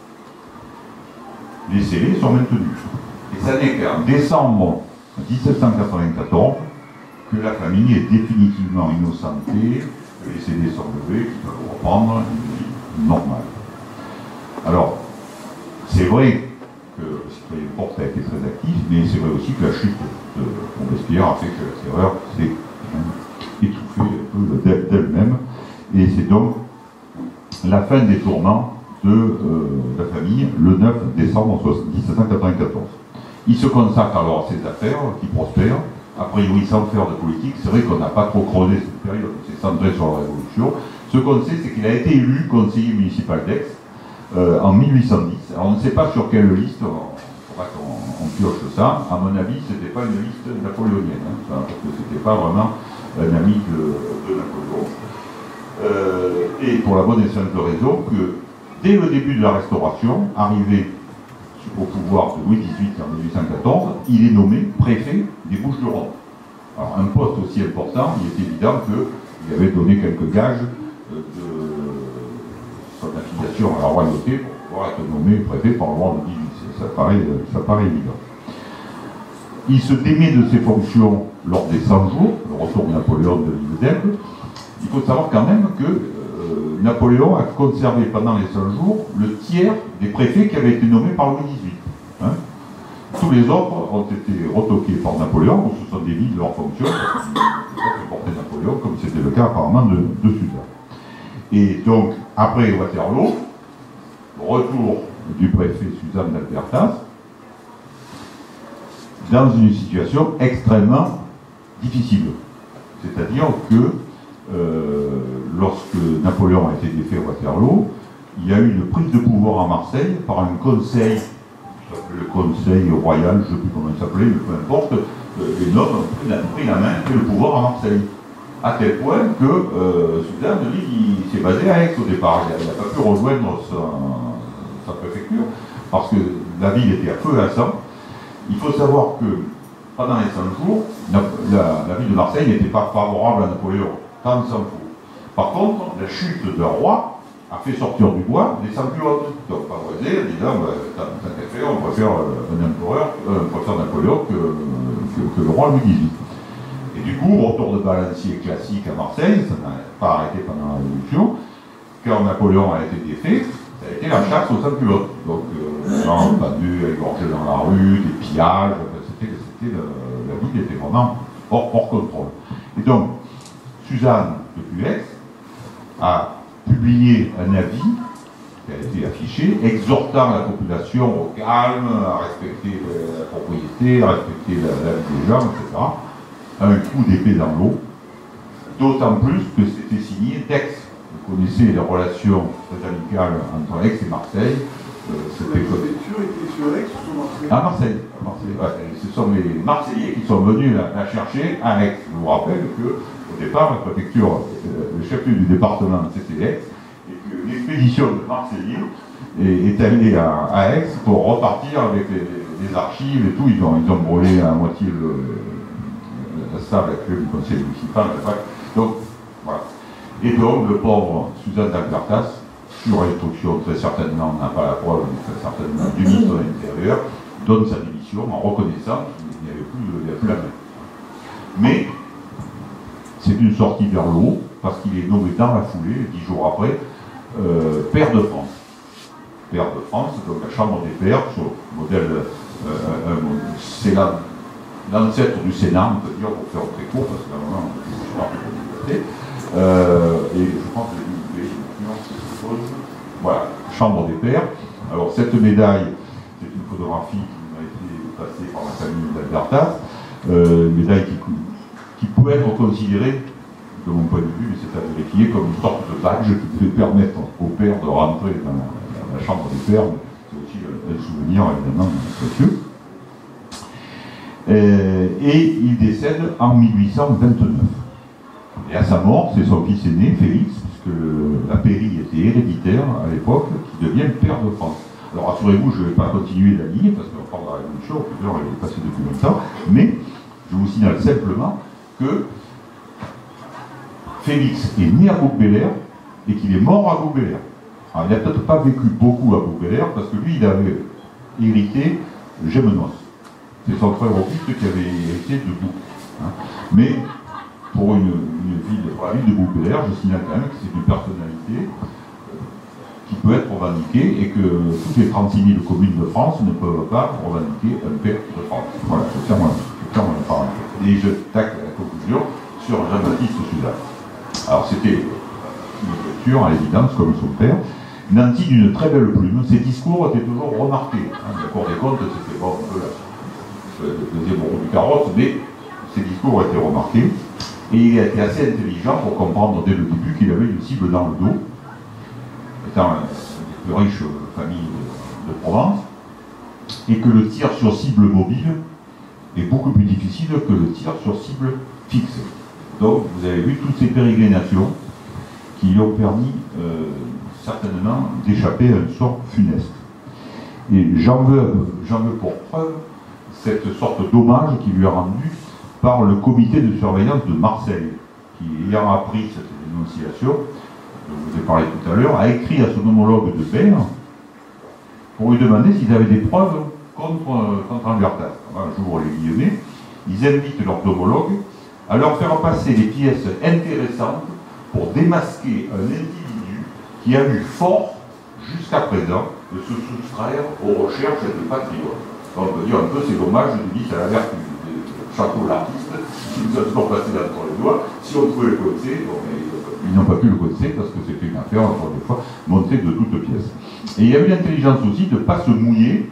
Les scellés sont maintenus. Et ça n'est qu'en décembre 1794 que la famille est définitivement innocentée, que les scellés sont levés, qu'ils peuvent reprendre une vie normale. Alors, c'est vrai que le citoyen Porte a été très actif, mais c'est vrai aussi que la chute de Robespierre a fait que la terreur s'est étouffée un peu d'elle-même, et c'est donc la fin des tourments de la famille le 9 décembre 1794. Il se consacre alors à ses affaires qui prospèrent, a priori sans faire de politique. C'est vrai qu'on n'a pas trop creusé cette période, on s'est centré sur la Révolution. Ce qu'on sait, c'est qu'il a été élu conseiller municipal d'Aix en 1810. Alors on ne sait pas sur quelle liste, il faudra qu'on pioche ça. À mon avis, ce n'était pas une liste napoléonienne, hein, parce que ce n'était pas vraiment un ami de Napoléon. Et pour la bonne et simple raison que dès le début de la Restauration, arrivé au pouvoir de Louis XVIII en 1814, il est nommé préfet des Bouches-du-Rhône. Alors un poste aussi important, il est évident qu'il avait donné quelques gages de son affiliation à la royauté pour pouvoir être nommé préfet par le roi de XVIII. Ça paraît évident. Il se démet de ses fonctions lors des 100 jours, le retour de Napoléon de l'île d'Elbe. Il faut savoir quand même que Napoléon a conservé pendant les 100 jours le tiers des préfets qui avaient été nommés par Louis XVIII. Hein. Tous les autres ont été retoqués par Napoléon, ou se sont démis de leurs fonctions, parce qu'ils portaient Napoléon, comme c'était le cas apparemment de Suzanne. Et donc, après Waterloo, retour du préfet Suzanne d'Albertas, dans une situation extrêmement difficile. C'est-à-dire que lorsque Napoléon a été défait à Waterloo, il y a eu une prise de pouvoir à Marseille par un conseil, le conseil royal, je ne sais plus comment il s'appelait, mais peu importe, les nobles ont pris la main et le pouvoir à Marseille. à tel point que Suzanne, lui, il s'est basé à Aix au départ. Il n'a pas pu rejoindre sa préfecture, parce que la ville était à feu et à sang. Il faut savoir que pendant les 100 jours, la ville de Marseille n'était pas favorable à Napoléon, tant s'en faut. Par contre, la chute d'un roi a fait sortir du bois les sans-culottes. Donc, favorisé, en disant, tant qu'à faire, on préfère un empereur, on préfère Napoléon que le roi Louis XVIII. Et du coup, retour de balancier classique à Marseille, ça n'a pas arrêté pendant la Révolution. Quand Napoléon a été défait, ça a été la chasse aux sans-culottes. Donc, les gens pendus, égorgés dans la rue, des pillages, la ville était vraiment hors contrôle. Et donc, Suzanne de Puex a publié un avis qui a été affiché, exhortant la population au calme, à respecter la propriété, à respecter la vie des gens, etc. Un coup d'épée dans l'eau, d'autant plus que c'était signé d'Aix. Vous connaissez les relations très amicales entre Aix et Marseille. La préfecture était sur Aix ou sur Marseille? À Marseille. Ouais. Ce sont les Marseillais qui sont venus la chercher à Aix. Je vous rappelle qu'au départ, la préfecture, le chef-lieu du département, c'était Aix, et que l'expédition de Marseillais est allée à Aix pour repartir avec les archives et tout. Ils ont brûlé à moitié la salle actuelle du conseil municipal. Donc, voilà. Et donc, le pauvre Suzanne d'Albertas, sur instruction, très certainement, on n'a pas la preuve, mais très certainement, du ministre de l'Intérieur, donne sa démission en reconnaissant qu'il n'y avait plus la main. Mais, c'est une sortie vers le haut, parce qu'il est nommé dans la foulée, 10 jours après, pair de France. Pair de France, donc la Chambre des pairs, sur le modèle, c'est l'ancêtre du Sénat, on peut dire, pour faire très court, parce que vraiment, je parle de liberté. Et je pense que voilà, Chambre des pairs. Alors cette médaille, c'est une photographie qui m'a été passée par la famille d'Albertas, médaille qui peut être considérée, de mon point de vue, mais c'est à vérifier, comme une sorte de badge qui peut permettre aux pairs de rentrer dans la Chambre des pairs. C'est aussi un souvenir évidemment précieux. Et il décède en 1829. Et à sa mort, c'est son fils aîné, Félix, puisque la pairie était héréditaire à l'époque, qui devient pair de France. Alors rassurez-vous, je ne vais pas continuer la ligne, parce qu'on parle de la Révolution, plusieurs elle est passée depuis longtemps, mais je vous signale simplement que Félix est né à Bouc-Bélier et qu'il est mort à Bouc-Bélier. Alors il n'a peut-être pas vécu beaucoup à Bouc-Bélier, parce que lui, il avait hérité Gémenos. C'est son frère Auguste qui avait hérité de Bouc. Mais pour la ville de Bouc-Bélier, je signale quand même que c'est une personnalité qui peut être revendiquée et que toutes les 36 000 communes de France ne peuvent pas revendiquer un pair de France. Voilà, je ferme la parenthèse. Et je tacle la conclusion sur Jean-Baptiste Suzanne. Alors c'était une lecture, à l'évidence, comme son père, nanti d'une très belle plume. Ses discours étaient toujours remarqués. La Cour des comptes, c'était bon, un peu le deuxième rôle du carrosse, mais ses discours étaient remarqués. Et il a été assez intelligent pour comprendre dès le début qu'il avait une cible dans le dos, étant une des plus riches familles de Provence, et que le tir sur cible mobile est beaucoup plus difficile que le tir sur cible fixe. Donc vous avez vu toutes ces pérégrinations qui lui ont permis certainement d'échapper à un sort funeste. Et j'en veux pour preuve cette sorte d'hommage qui lui a rendu par le comité de surveillance de Marseille, qui, ayant appris cette dénonciation, dont je vous ai parlé tout à l'heure, a écrit à son homologue de Berre pour lui demander s'ils avaient des preuves contre Albertas. J'ouvre les guillemets. Ils invitent leurs homologues à leur faire passer des pièces intéressantes pour démasquer un individu qui a eu fort, jusqu'à présent, de se soustraire aux recherches de patriotes. On peut dire un peu, c'est l'hommage du vice à la vertu. Chapeau l'artiste, qui nous a toujours passé entre les doigts. Si on pouvait le coincer, bon, ils n'ont pas pu le coincer parce que c'était une affaire, encore une fois, montée de toutes pièces. Et il y a eu l'intelligence aussi de ne pas se mouiller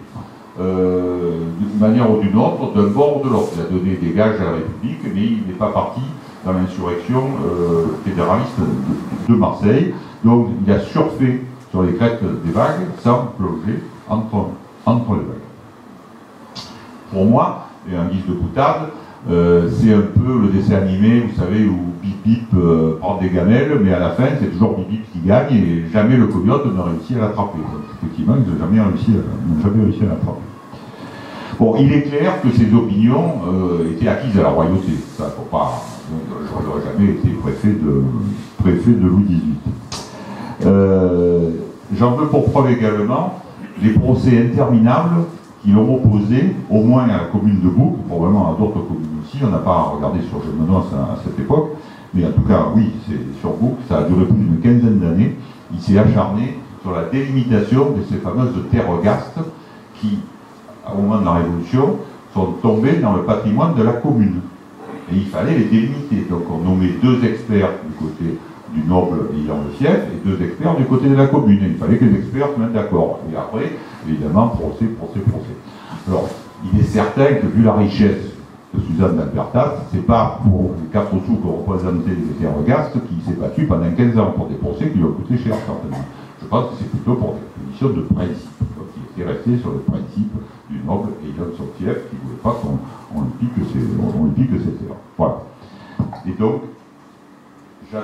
d'une manière ou d'une autre, d'un bord ou de l'autre. Il a donné des gages à la République, mais il n'est pas parti dans l'insurrection fédéraliste de Marseille. Donc il a surfé sur les crêtes des vagues sans plonger entre les vagues. Pour moi, et en guise de boutade, c'est un peu le dessin animé, vous savez, où Bip Bip prend des gamelles, mais à la fin, c'est toujours Bip Bip qui gagne et jamais le coyote ne réussit à l'attraper. Donc, effectivement, ils n'ont jamais réussi à l'attraper. Bon, il est clair que ces opinions étaient acquises à la royauté. Ça, faut pas. Je n'aurais jamais été préfet de Louis XVIII. J'en veux pour preuve également les procès interminables qui l'ont opposé, au moins à la commune de Bouc, probablement à d'autres communes aussi. On n'a pas regardé sur Gémenos à cette époque, mais en tout cas, oui, c'est sur Bouc. Ça a duré plus d'une quinzaine d'années. Il s'est acharné sur la délimitation de ces fameuses terres gastes qui, au moment de la Révolution, sont tombées dans le patrimoine de la commune. Et il fallait les délimiter. Donc on nommait 2 experts du côté du noble ayant le fief et 2 experts du côté de la commune. Et il fallait que les experts se mettent d'accord. Et après, évidemment, procès. Alors, il est certain que vu la richesse de Suzanne d'Albertas, c'est pas pour les 4 sous que représentaient les terres gastes qui s'est battu pendant 15 ans pour des procès qui lui ont coûté cher, certainement. Je pense que c'est plutôt pour des conditions de principe. Donc il était resté sur le principe du noble ayant son fief qui ne voulait pas qu'on lui pique ses terres. Voilà. Et donc, j'en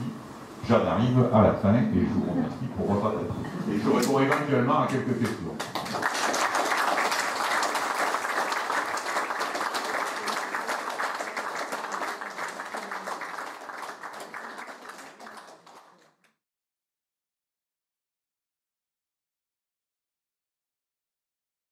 arrive à la fin et je vous remercie pour votre attention. Et je réponds éventuellement à quelques questions.